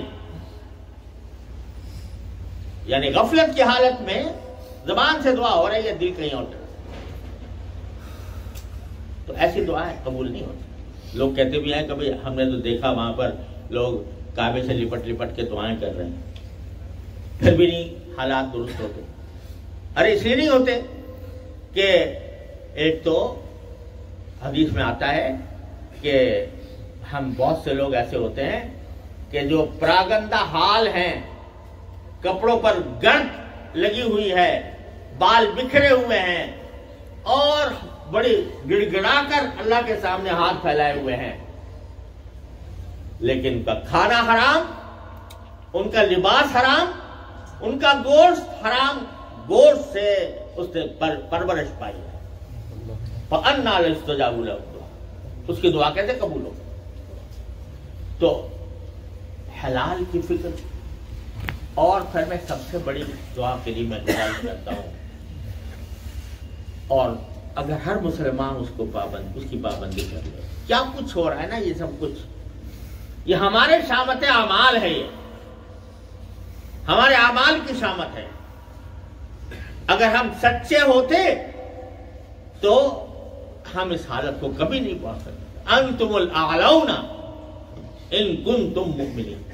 S1: یعنی غفلت کی حالت میں زبان سے دعا ہو رہی ہے، دل کہیں اور طرف، تو ایسی دعائیں قبول نہیں ہوتی۔ لوگ کہتے بھی ہیں کبھی ہم نے تو دیکھا وہاں پر لوگ کعبے سے لپٹ لپٹ کے دعائیں کر رہے ہیں، پھر بھی نہیں حالات درست ہوتے۔ ارے اس لیے نہیں ہوتے کہ ایک تو حدیث میں آتا ہے کہ ہم بہت سے لوگ ایسے ہوتے ہیں کہ جو پراگندہ حال ہیں، کپڑوں پر گرد لگی ہوئی ہے، بال بکھرے ہوئے ہیں اور بڑی گڑ گڑا کر اللہ کے سامنے ہاتھ پھیلائے ہوئے ہیں، لیکن ان کا کھانا حرام، ان کا لباس حرام، ان کا گوشت حرام، گوشت سے اس نے پر پرورش پائی ہے۔ فَأَنَّىٰ لَيُسْتَجَابُ لَهُ، اس کی دعا کیسے قبول ہو؟ تو حلال کی فکر، اور پھر میں سب سے بڑی دعا کے لیے میں گزارش کرتا ہوں، اور اگر ہر مسلمان اس کو پابند اس کی پابندی کر لے، کیا کچھ ہو رہا ہے نا یہ سب کچھ، یہ ہمارے شامت اعمال ہے، یہ ہمارے اعمال کی شامت ہے۔ اگر ہم سچے ہوتے تو ہم اس حالت کو کبھی نہیں پہنچ سکتے۔ انتم الاعلون ان کنتم مؤمنین،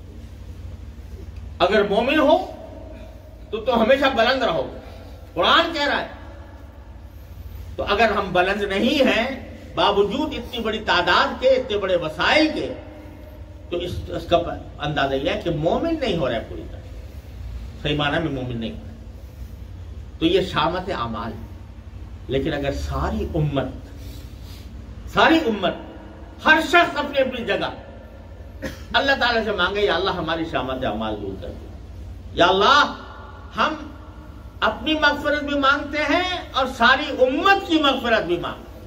S1: اگر مومن ہو تو تو ہمیشہ بلند رہو، قرآن کہہ رہا ہے۔ تو اگر ہم بلند نہیں ہیں باوجود اتنی بڑی تعداد کے، اتنے بڑے وسائل کے، تو اس, اس کا اندازہ یہ ہے کہ مومن نہیں ہو رہا ہے پوری طرح، صحیح معنی میں مومن نہیں ہو رہا ہے۔ تو یہ شامت اعمال ہے۔ لیکن اگر ساری امت ساری امت ہر شخص اپنی اپنی جگہ اللہ تعالیٰ سے مانگے، یا اللہ ہماری شامت اعمال دور کر دے، یا اللہ ہم اپنی مغفرت بھی مانگتے ہیں اور ساری امت کی مغفرت بھی مانگتے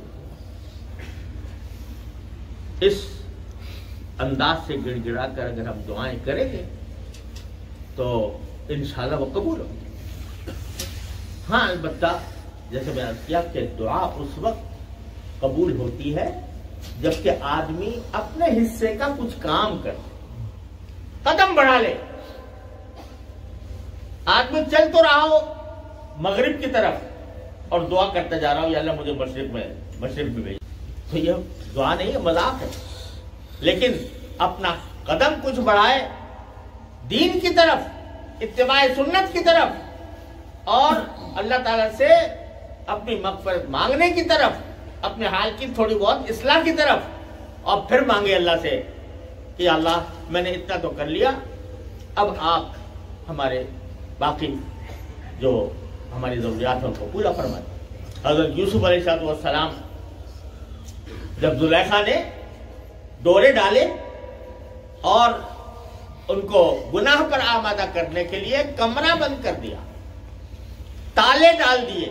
S1: ہیں، اس انداز سے گڑ گڑا کر اگر ہم دعائیں کریں گے تو انشاءاللہ وہ قبول ہوں گے۔ ہاں البتہ جیسے میں عرض کیا کہ دعا اس وقت قبول ہوتی ہے جبکہ آدمی اپنے حصے کا کچھ کام کرے، قدم بڑھا لے، آدمی چل تو رہا ہو مغرب کی طرف اور دعا کرتا جا رہا ہو یا اللہ مجھے مشرق میں مشرق میں بھیج، تو یہ دعا نہیں ہے، مذاق ہے. لیکن اپنا قدم کچھ بڑھائے دین کی طرف، اتباع سنت کی طرف، اور اللہ تعالیٰ سے اپنی مغفرت مانگنے کی طرف، اپنے حال کی تھوڑی بہت اصلاح کی طرف، اور پھر مانگے اللہ سے کہ اللہ میں نے اتنا تو کر لیا، اب آپ ہمارے باقی جو ہماری ضروریات ہیں ان کو پورا فرمائیں. حضرت یوسف علیہ السلام جب زلیخا نے ڈورے ڈالے اور ان کو گناہ پر آمادہ کرنے کے لیے کمرہ بند کر دیا، تالے ڈال دیے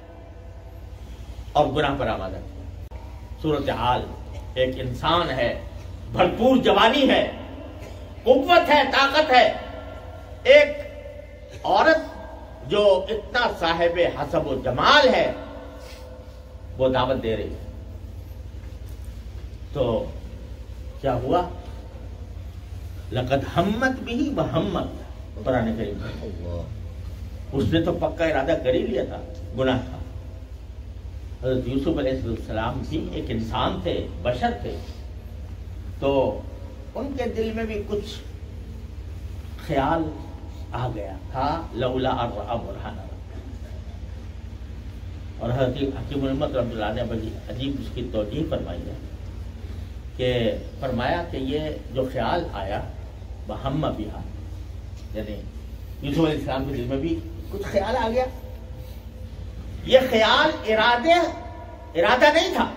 S1: اور گناہ پر آمادہ کیا. صورتحال ایک انسان ہے، بھرپور جوانی ہے، قوت ہے، طاقت ہے، ایک عورت جو اتنا صاحب حسب و جمال ہے وہ دعوت دے رہی ہے. تو کیا ہوا؟ لقد ہمت بھی وہمت، قرآن کریم اس نے تو پکا ارادہ کر ہی لیا تھا، گناہ تھا. حضرت یوسف علیہ السلام بھی ایک انسان تھے، بشر تھے، تو ان کے دل میں بھی کچھ خیال آ گیا تھا، لولا الرأى برہان. اور حضرت حکیم الامت رحمۃ اللہ نے بڑی عجیب اس کی توجیہ فرمائی ہے کہ فرمایا کہ یہ جو خیال آیا وہم بہا، یعنی یوسف علیہ السلام کے دل میں بھی کچھ خیال آ گیا. یہ خیال ارادے ارادہ نہیں تھا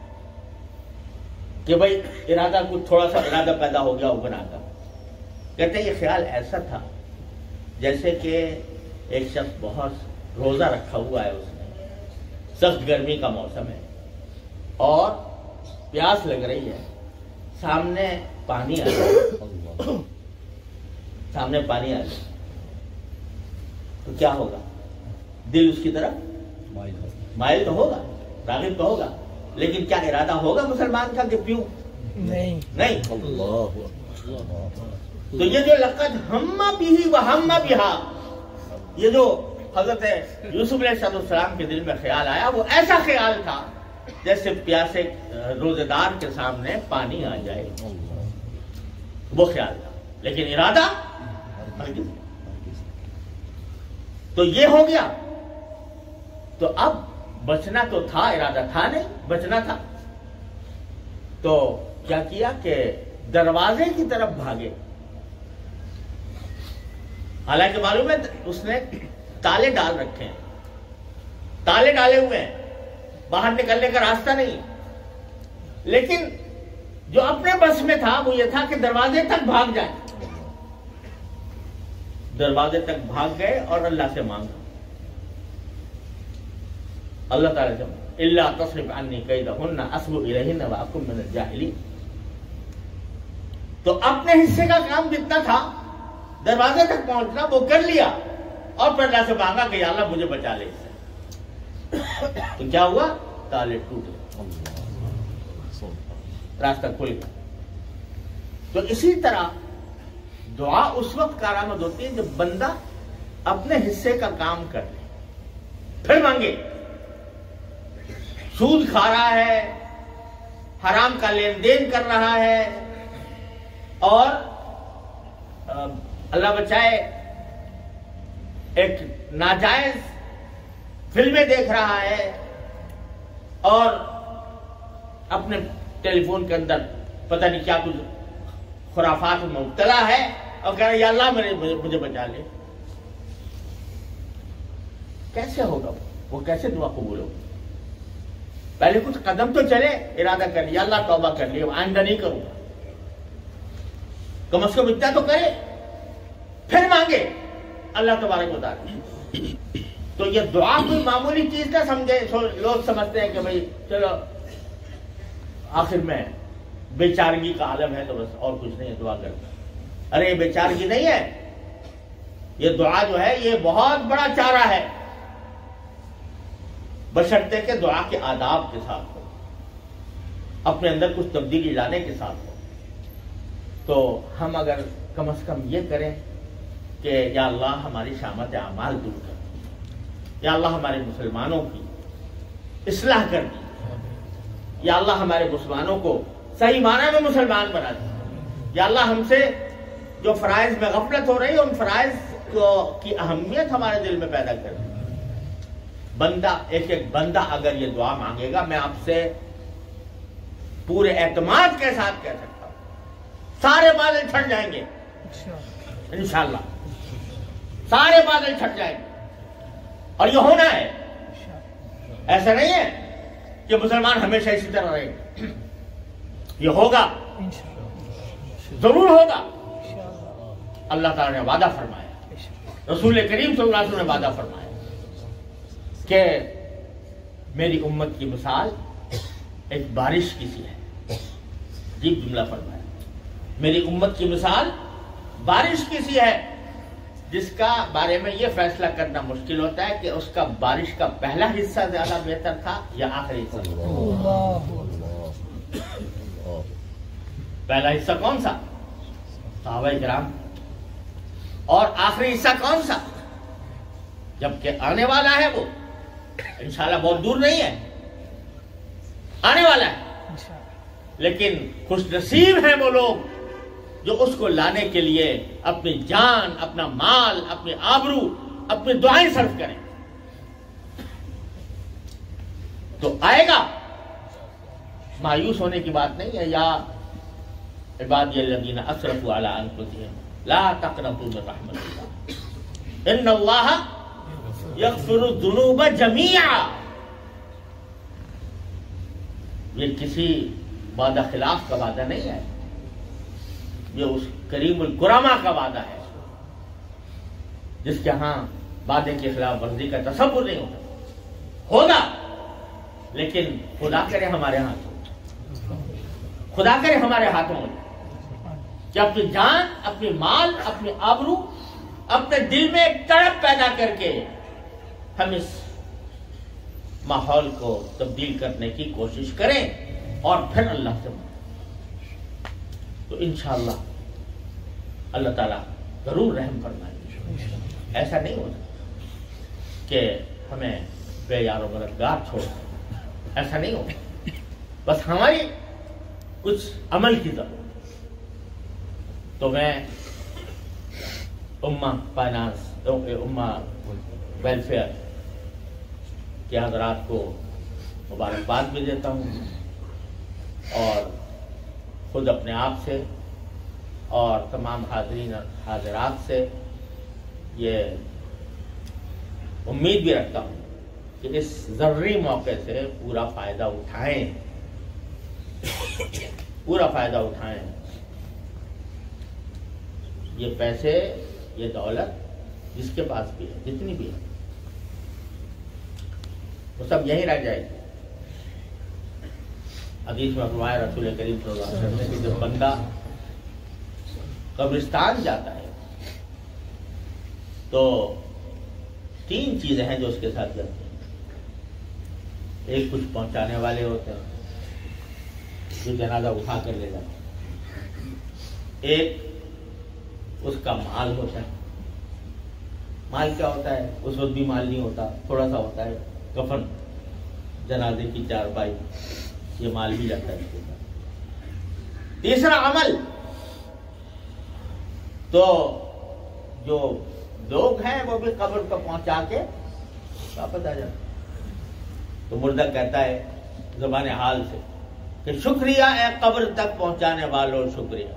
S1: کہ بھائی ارادہ کچھ تھوڑا سا ارادہ پیدا ہو گیا وہ گناہ کا. کہتے ہیں یہ خیال ایسا تھا جیسے کہ ایک شخص بہت روزہ رکھا ہوا ہے، اس نے سخت گرمی کا موسم ہے اور پیاس لگ رہی ہے، سامنے پانی آ جائے، سامنے پانی آ جائے تو کیا ہوگا؟ دل اس کی طرف مائل تو ہوگا، راغب تو ہوگا، لیکن کیا ارادہ ہوگا مسلمان کا کہ پیوں؟ نہیں نہیں. تو یہ جو لقد ہم بھی وہم بہا، یہ جو حضرت یوسف علیہ السلام کے دل میں خیال آیا وہ ایسا خیال تھا جیسے پیاسے روزے دار کے سامنے پانی آ جائے، وہ خیال تھا، لیکن ارادہ تو یہ ہو گیا. تو اب بچنا تو تھا، ارادہ تھا نہیں، بچنا تھا. تو کیا کیا کہ دروازے کی طرف بھاگے. حالانکہ معلوم ہے اس نے تالے ڈال رکھے ہیں، تالے ڈالے ہوئے ہیں، باہر نکلنے کا راستہ نہیں، لیکن جو اپنے بس میں تھا وہ یہ تھا کہ دروازے تک بھاگ جائے. دروازے تک بھاگ گئے اور اللہ سے مانگا، اللہ تعالیٰ سے الا تصرف عنی کیدہن اصب الیہن واکن من الجاہلین. تو اپنے حصے کا کام جتنا تھا دروازے تک پہنچنا وہ کر لیا اور پھر اللہ سے مانگا کہ یا اللہ مجھے بچا لے اس سے. تو کیا ہوا؟ تالے ٹوٹ گئے، راستہ کھل گیا. تو اسی طرح دعا اس وقت کارآمد ہوتی ہے جب بندہ اپنے حصے کا کام کر لے پھر مانگے. سود کھا رہا ہے، حرام کا لین دین کر رہا ہے، اور اللہ بچائے ایک ناجائز فلمیں دیکھ رہا ہے اور اپنے ٹیلی فون کے اندر پتہ نہیں کیا کچھ خرافات میں مبتلا ہے اور کہہ رہا ہے یا اللہ میرے مجھے بچا لے. کیسے ہوگا وہ؟ کیسے دعا قبول ہوگی؟ پہلے کچھ قدم تو چلے، ارادہ کر لیا اللہ توبہ کر لیا آئندہ نہیں کروں گا، کم از کم اتنا تو کرے، پھر مانگے اللہ تبارک و تعالی. تو یہ دعا کوئی معمولی چیز نہ سمجھے. لوگ سمجھتے ہیں کہ بھائی چلو آخر میں بے چارگی کا عالم ہے تو بس اور کچھ نہیں ہے، دعا کرتا. ارے یہ بے چارگی نہیں ہے، یہ دعا جو ہے یہ بہت بڑا چارہ ہے، بشرطے کہ دعا کے آداب کے ساتھ ہو، اپنے اندر کچھ تبدیلی لانے کے ساتھ ہو. تو ہم اگر کم از کم یہ کریں کہ یا اللہ ہماری شامت اعمال دور کر، یا اللہ ہمارے مسلمانوں کی اصلاح کر دی، یا اللہ ہمارے مسلمانوں کو صحیح معنی میں مسلمان بنا دی، یا اللہ ہم سے جو فرائض میں غفلت ہو رہی ہے ان فرائض کو کی اہمیت ہمارے دل میں پیدا کر دی۔ بندہ ایک ایک بندہ اگر یہ دعا مانگے گا، میں آپ سے پورے اعتماد کے ساتھ کہہ سکتا ہوں سارے بادل چھٹ جائیں گے انشاءاللہ، سارے بادل چھٹ جائیں گے، اور یہ ہونا ہے۔ ایسا نہیں ہے کہ مسلمان ہمیشہ اسی طرح رہیں گے، یہ ہوگا، ضرور ہوگا۔ اللہ تعالیٰ نے وعدہ فرمایا، رسول کریم صلی اللہ علیہ وسلم نے وعدہ فرمایا کہ میری امت کی مثال ایک بارش کی سی ہے۔ عجیب جملہ فرمایا، میری امت کی مثال بارش کی سی ہے، جس کا بارے میں یہ فیصلہ کرنا مشکل ہوتا ہے کہ اس کا بارش کا پہلا حصہ زیادہ بہتر تھا یا آخری حصہ۔ پہلا حصہ کون سا؟ صحابہ کرام۔ اور آخری حصہ کون سا؟ جبکہ آنے والا ہے وہ انشاءاللہ بہت دور نہیں ہے، آنے والا ہے، لیکن خوش نصیب ہیں وہ لوگ جو اس کو لانے کے لیے اپنی جان، اپنا مال، اپنی آبرو، اپنی دعائیں صرف کریں۔ تو آئے گا، مایوس ہونے کی بات نہیں ہے۔ یا عبادی الذین اسرفوا علی انفسہم لا تقنطوا من رحمت اللہ ان اللہ یغفر الذنوب جمیعا۔ یہ کسی وعدہ خلاف کا وعدہ نہیں ہے، یہ اس کریم الکرامہ کا وعدہ ہے جس کے ہاں وعدے کی خلاف ورزی کا تصور نہیں ہوتا۔ ہوگا، لیکن خدا کرے ہمارے ہاتھوں، خدا کرے ہمارے ہاتھوں میں کہ اپنی جان، اپنی مال، اپنی آبرو، اپنے دل میں ایک تڑپ پیدا کر کے ہم اس ماحول کو تبدیل کرنے کی کوشش کریں اور پھر اللہ سے مانگیں، تو انشاءاللہ اللہ تعالیٰ ضرور رحم فرمائے گا۔ ایسا نہیں ہوتا کہ ہمیں بے یار و مددگار چھوڑ دیں، ایسا نہیں ہوتا، بس ہماری کچھ عمل کی ضرورت۔ تو میں امہ فائنانس، امہ ویلفیئر کے حضرات کو مبارکباد بھی دیتا ہوں، اور خود اپنے آپ سے اور تمام حاضرین حاضرات سے یہ امید بھی رکھتا ہوں کہ اس ضروری موقع سے پورا فائدہ اٹھائیں، پورا فائدہ اٹھائیں۔ یہ پیسے، یہ دولت جس کے پاس بھی ہے، جتنی بھی ہے، وہ سب یہیں رہ جائے گی۔ حدیث میں فرمایا رسول کریم صلی اللہ علیہ وسلم نے کہ جب بندہ قبرستان جاتا ہے تو تین چیزیں ہیں جو اس کے ساتھ جاتی ہیں۔ ایک کچھ پہنچانے والے ہوتے ہیں جو جنازہ اٹھا کر لے جاتے ہیں، ایک اس کا مال ہوتا ہے۔ مال کیا ہوتا ہے؟ اس وقت بھی مال نہیں ہوتا، تھوڑا سا ہوتا ہے، کفن، جنازے کی چارپائی، یہ مال بھی جاتا ہے اس کے ساتھ۔ تیسرا عمل، تو جو لوگ ہیں وہ بھی قبر کو پہنچا کے واپس آ جاتے ہیں۔ تو مردہ کہتا ہے زبان حال سے کہ شکریہ اے قبر تک پہنچانے والوں، شکریہ،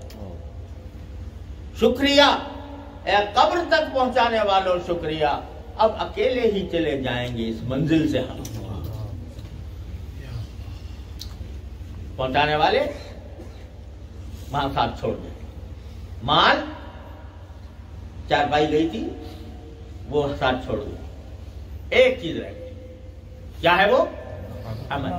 S1: شکریہ اے قبر تک پہنچانے والوں، شکریہ، اب اکیلے ہی چلے جائیں گے اس منزل سے ہم۔ پہنچانے والے وہاں ساتھ چھوڑ دیں، مال چارپائی گئی تھی وہ ساتھ چھوڑ دیں، ایک چیز رہ گئی، کیا ہے وہ؟ عمل۔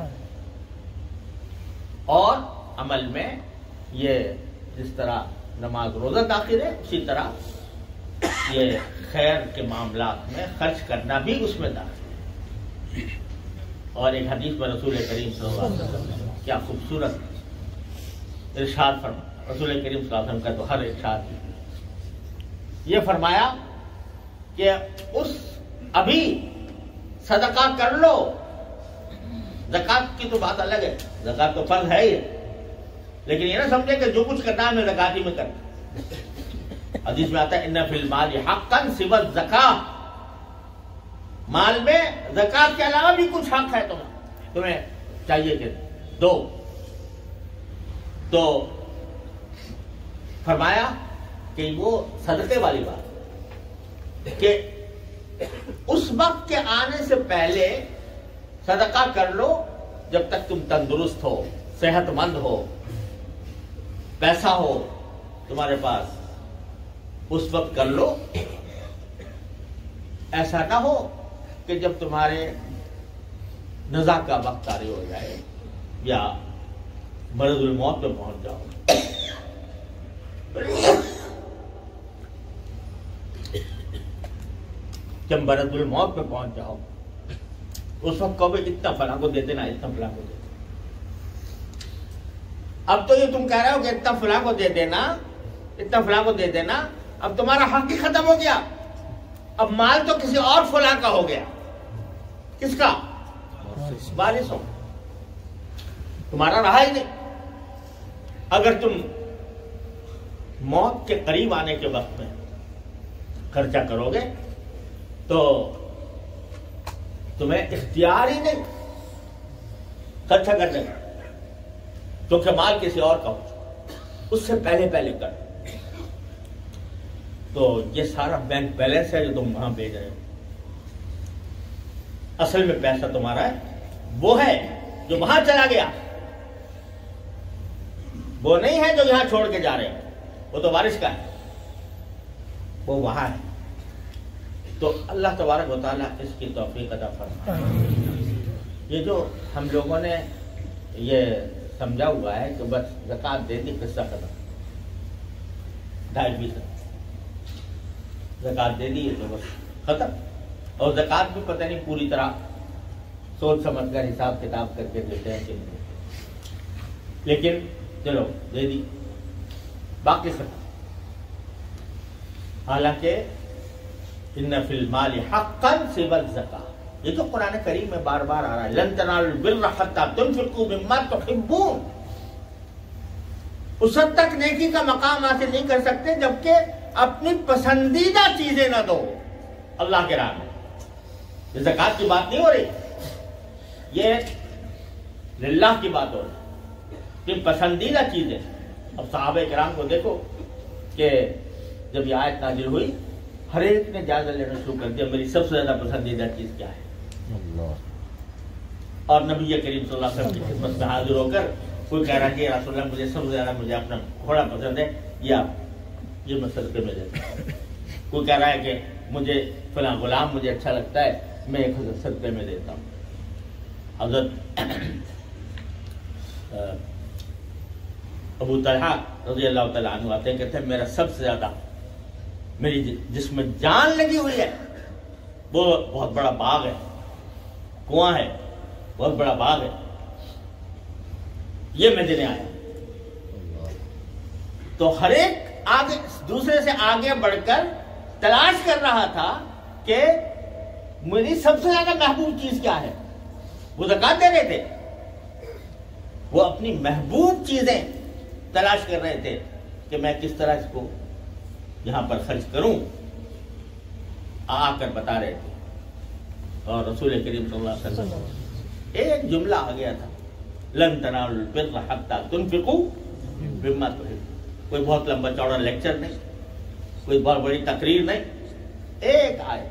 S1: اور عمل میں یہ جس طرح نماز روزہ داخل ہے، اسی طرح یہ خیر کے معاملات میں خرچ کرنا بھی اس میں داخل ہے۔ اور ایک حدیث میں رسول کریم صلی اللہ علیہ وسلم نے کیا خوبصورت ارشاد فرمایا، رسول کریم صلی اللہ علیہ وسلم کا تو ہر ارشاد یہ فرمایا کہ اس ابھی صدقہ کر لو. زکات کی تو بات الگ ہے، زکات تو فرض ہے ہی، لیکن یہ نہ سمجھے کہ جو کچھ کرنا ہے میں زکات ہی میں کرنا. حدیث میں آتا ہے ان فی المال حقا سوى الزکاۃ، مال میں زکات کے علاوہ بھی کچھ حق ہے تمہیں تمہیں چاہیے کہ دو. تو فرمایا کہ وہ صدقے والی بات کہ اس وقت کے آنے سے پہلے صدقہ کر لو جب تک تم تندرست ہو، صحت مند ہو، پیسہ ہو تمہارے پاس، اس وقت کر لو. ایسا نہ ہو کہ جب تمہارے نزا کا وقت طاری ہو جائے یا مرض الموت پہ پہنچ جاؤ. جب مرض الموت پہ پہنچ جاؤ اس وقت کہو اتنا فلاں کو دے دینا، اتنا فلاں کو دے دینا. اب تو یہ تم کہہ رہے ہو کہ اتنا فلاں کو دے دینا، اتنا فلاں کو دے دینا، اب تمہارا حق ہی ختم ہو گیا. اب مال تو کسی اور فلاں کا ہو گیا. کس کا؟ وارثوں. تمہارا رہا ہی نہیں. اگر تم موت کے قریب آنے کے وقت میں خرچہ کرو گے تو تمہیں اختیار ہی نہیں خرچہ کرنے کا، کیونکہ مال کسی اور کا ہو. اس سے پہلے پہلے کر. تو یہ سارا بینک بیلنس ہے جو تم وہاں بھیج رہے ہو. اصل میں پیسہ تمہارا ہے وہ ہے جو وہاں چلا گیا، وہ نہیں ہے جو یہاں چھوڑ کے جا رہے ہیں. وہ تو وارث کا ہے، وہ وہاں ہے. تو اللہ تبارک و تعالیٰ اس کی توفیق عطا فرمائے. یہ جو ہم لوگوں نے یہ سمجھا ہوا ہے کہ بس زکات دے دی قصہ ختم، ڈھائی فیصد زکات دے دی تو بس ختم. اور زکات بھی پتہ نہیں پوری طرح سوچ سمجھ کر حساب کتاب کر کے دیتے ہیں کہ نہیں، لیکن چلو دے دی باقی ختم. حالانکہ ان فی المال حقا سوى الزکاۃ، یہ تو قرآن کریم میں بار بار آ رہا ہے. لن تنالوا البر حتی تنفقوا مما تحبون. اس حد تک نیکی کا مقام حاصل نہیں کر سکتے جبکہ اپنی پسندیدہ چیزیں نہ دو اللہ کے راہ میں. یہ زکات کی بات نہیں ہو رہی، یہ للہ کی بات ہو رہی. کہ پسندیدہ چیزیں. اب صحابہ کرام کو دیکھو کہ جب یہ آیت نازل ہوئی ہر ایک نے جائزہ لینا شروع کر دیا میری سب سے زیادہ پسندیدہ چیز کیا ہے. اور نبی کریم صلی اللہ علیہ وسلم کی خدمت میں حاضر ہو کر کوئی کہہ رہا کہ رسول اللہ مجھے سب سے زیادہ مجھے اپنا گھوڑا پسند ہے، یا یہ میں صدقے میں دیتا ہوں. کوئی کہہ رہا ہے کہ مجھے فلاں غلام مجھے اچھا لگتا ہے میں ایک صدقے میں دیتا ہوں. حضرت ابو طلحہ رضی اللہ تعالیٰ عنہ آتے ہیں، کہتے ہیں میرا سب سے زیادہ میری جس میں جان لگی ہوئی ہے وہ بہت بڑا باغ ہے، کنواں ہے، بہت بڑا باغ ہے، یہ میں دینے آیا. تو ہر ایک آگے دوسرے سے آگے بڑھ کر تلاش کر رہا تھا کہ میری سب سے زیادہ محبوب چیز کیا ہے. وہ زکات دے رہے تھے، وہ اپنی محبوب چیزیں تلاش کر رہے تھے کہ میں کس طرح اس کو یہاں پر خرچ کروں. آ کر بتا رہے تھے. اور رسول کریم صلی اللہ علیہ وسلم ایک جملہ آ گیا تھا، لن تنالوا البر حتی تنفقوا مما تحبون. کوئی بہت لمبا چوڑا لیکچر نہیں، کوئی بہت بڑی تقریر نہیں، ایک آئے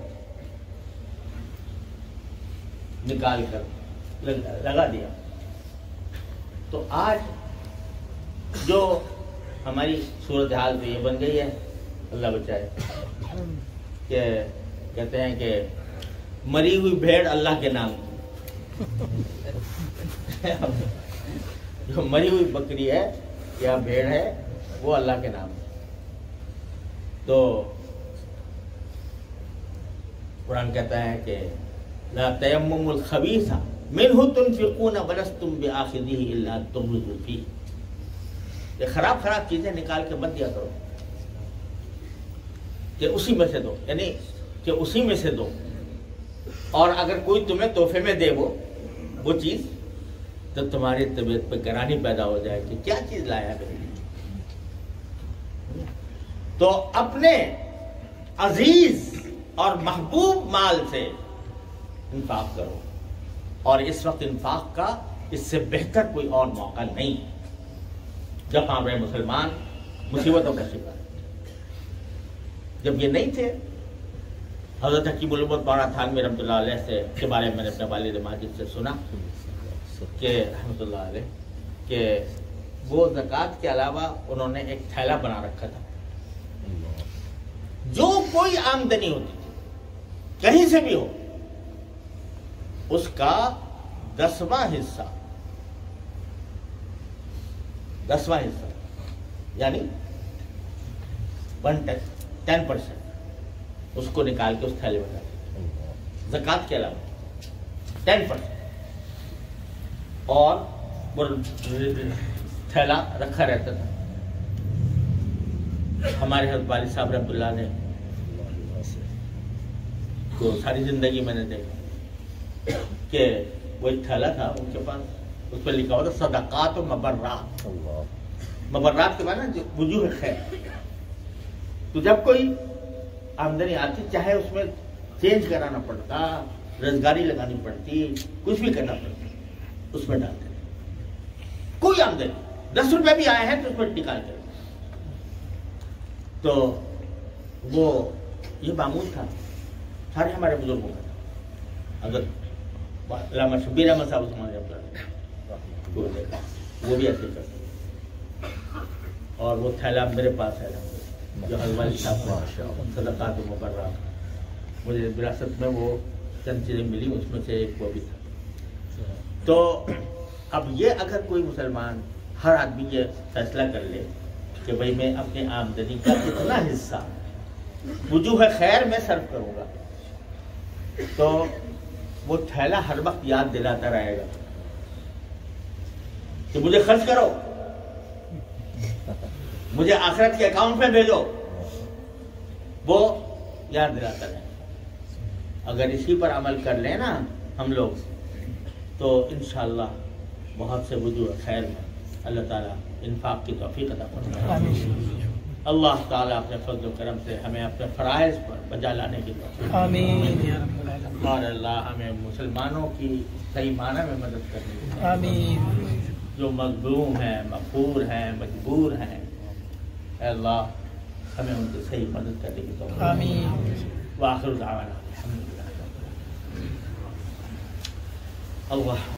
S1: نکال کر لگا دیا. تو آج جو ہماری صورتحال تو یہ بن گئی ہے، اللہ بچائے، کہ کہتے ہیں کہ مری ہوئی بھیڑ اللہ کے نام جو مری ہوئی بکری ہے یا بھیڑ ہے وہ اللہ کے نام. تو قرآن کہتا ہے کہ لا تیمموا الخبیث منہ تنفقون ولستم بآخذہ الا ان تغمضوا فیہ. یہ خراب خراب چیزیں نکال کے مت دیا کرو. کہ اسی میں سے دو، یعنی کہ اسی میں سے دو، اور اگر کوئی تمہیں تحفے میں دے وہ وہ چیز تو تمہاری طبیعت پہ گرانی پیدا ہو جائے کہ کیا چیز لایا میرے لیے۔ تو اپنے عزیز اور محبوب مال سے انفاق کرو، اور اس وقت انفاق کا اس سے بہتر کوئی اور موقع نہیں جب ہمارے مسلمان مصیبتوں کا شکار۔ جب یہ نہیں تھے، حضرت حکیم الامت مولانا تھانوی رحمۃ اللہ علیہ سے کے بارے میں میں نے اپنے والد ماجد سے سنا کہ رحمۃ اللہ علیہ کہ وہ زکوٰۃ کے علاوہ انہوں نے ایک تھیلا بنا رکھا تھا، جو کوئی آمدنی ہوتی تھی کہیں سے بھی ہو اس کا دسواں حصہ دسواں حصہ یعنی ون ٹین پرسینٹ اس کو نکال کے اس تھیلے میں ڈالتے، زکوٰۃ کے علاوہ ٹین پرسینٹ، اور وہ تھیلا رکھا رہتا تھا۔ ہمارے حضرت والد صاحب رحمۃ اللہ نے تو ساری زندگی میں نے دیکھا کہ وہ ایک تھیلا تھا ان کے پاس، اس پہ لکھا ہوا تھا صدقات و مبرات۔ مبرات کے معنی وجوہ خیر۔ تو جب کوئی آمدنی آتی چاہے اس میں چینج کرانا پڑتا، روزگاری لگانی پڑتی، کچھ بھی کرنا پڑتا، اس میں ڈالتے کوئی آمدنی دس روپے بھی آئے ہیں تو اس میں نکال کر۔ تو وہ یہ معمول تھا سارے ہمارے بزرگوں کا تھا۔ اگر علامہ شبیر احمد صاحب عثمان وہ بھی ایسے کرتے، اور وہ تھیلا میرے پاس ہے جو حضرت صاحب صدقات و مبرات، مجھے وراثت میں وہ چند چیزیں ملی، اس میں سے ایک وہ بھی تھا۔ تو اب یہ اگر کوئی مسلمان، ہر آدمی یہ فیصلہ کر لے کہ بھئی میں اپنے آمدنی کا اتنا حصہ وجوہ خیر میں صرف کروں گا، تو وہ تھیلا ہر وقت یاد دلاتا رہے گا کہ مجھے خرچ کرو، مجھے آخرت کے اکاؤنٹ میں بھیجو، وہ یاد دلاتا رہے۔ اگر اسی پر عمل کر لیں نا ہم لوگ تو انشاءاللہ بہت سے وجوہ خیر میں اللہ تعالیٰ انفاق کی توفیق عطا فرمائے۔ اللہ تعالیٰ اپنے فضل و کرم سے ہمیں اپنے فرائض پر بجا لانے کی توفیق آمین، اور اللہ ہمیں مسلمانوں کی صحیح معنی میں مدد کرنے کی آمین، جو مظلوم ہیں، مقہور ہیں، مجبور ہیں، اے اللہ ہمیں ان کی صحیح مدد کرنے کی توفیق آمین۔ وآخر دعوانا الحمدللہ اللہ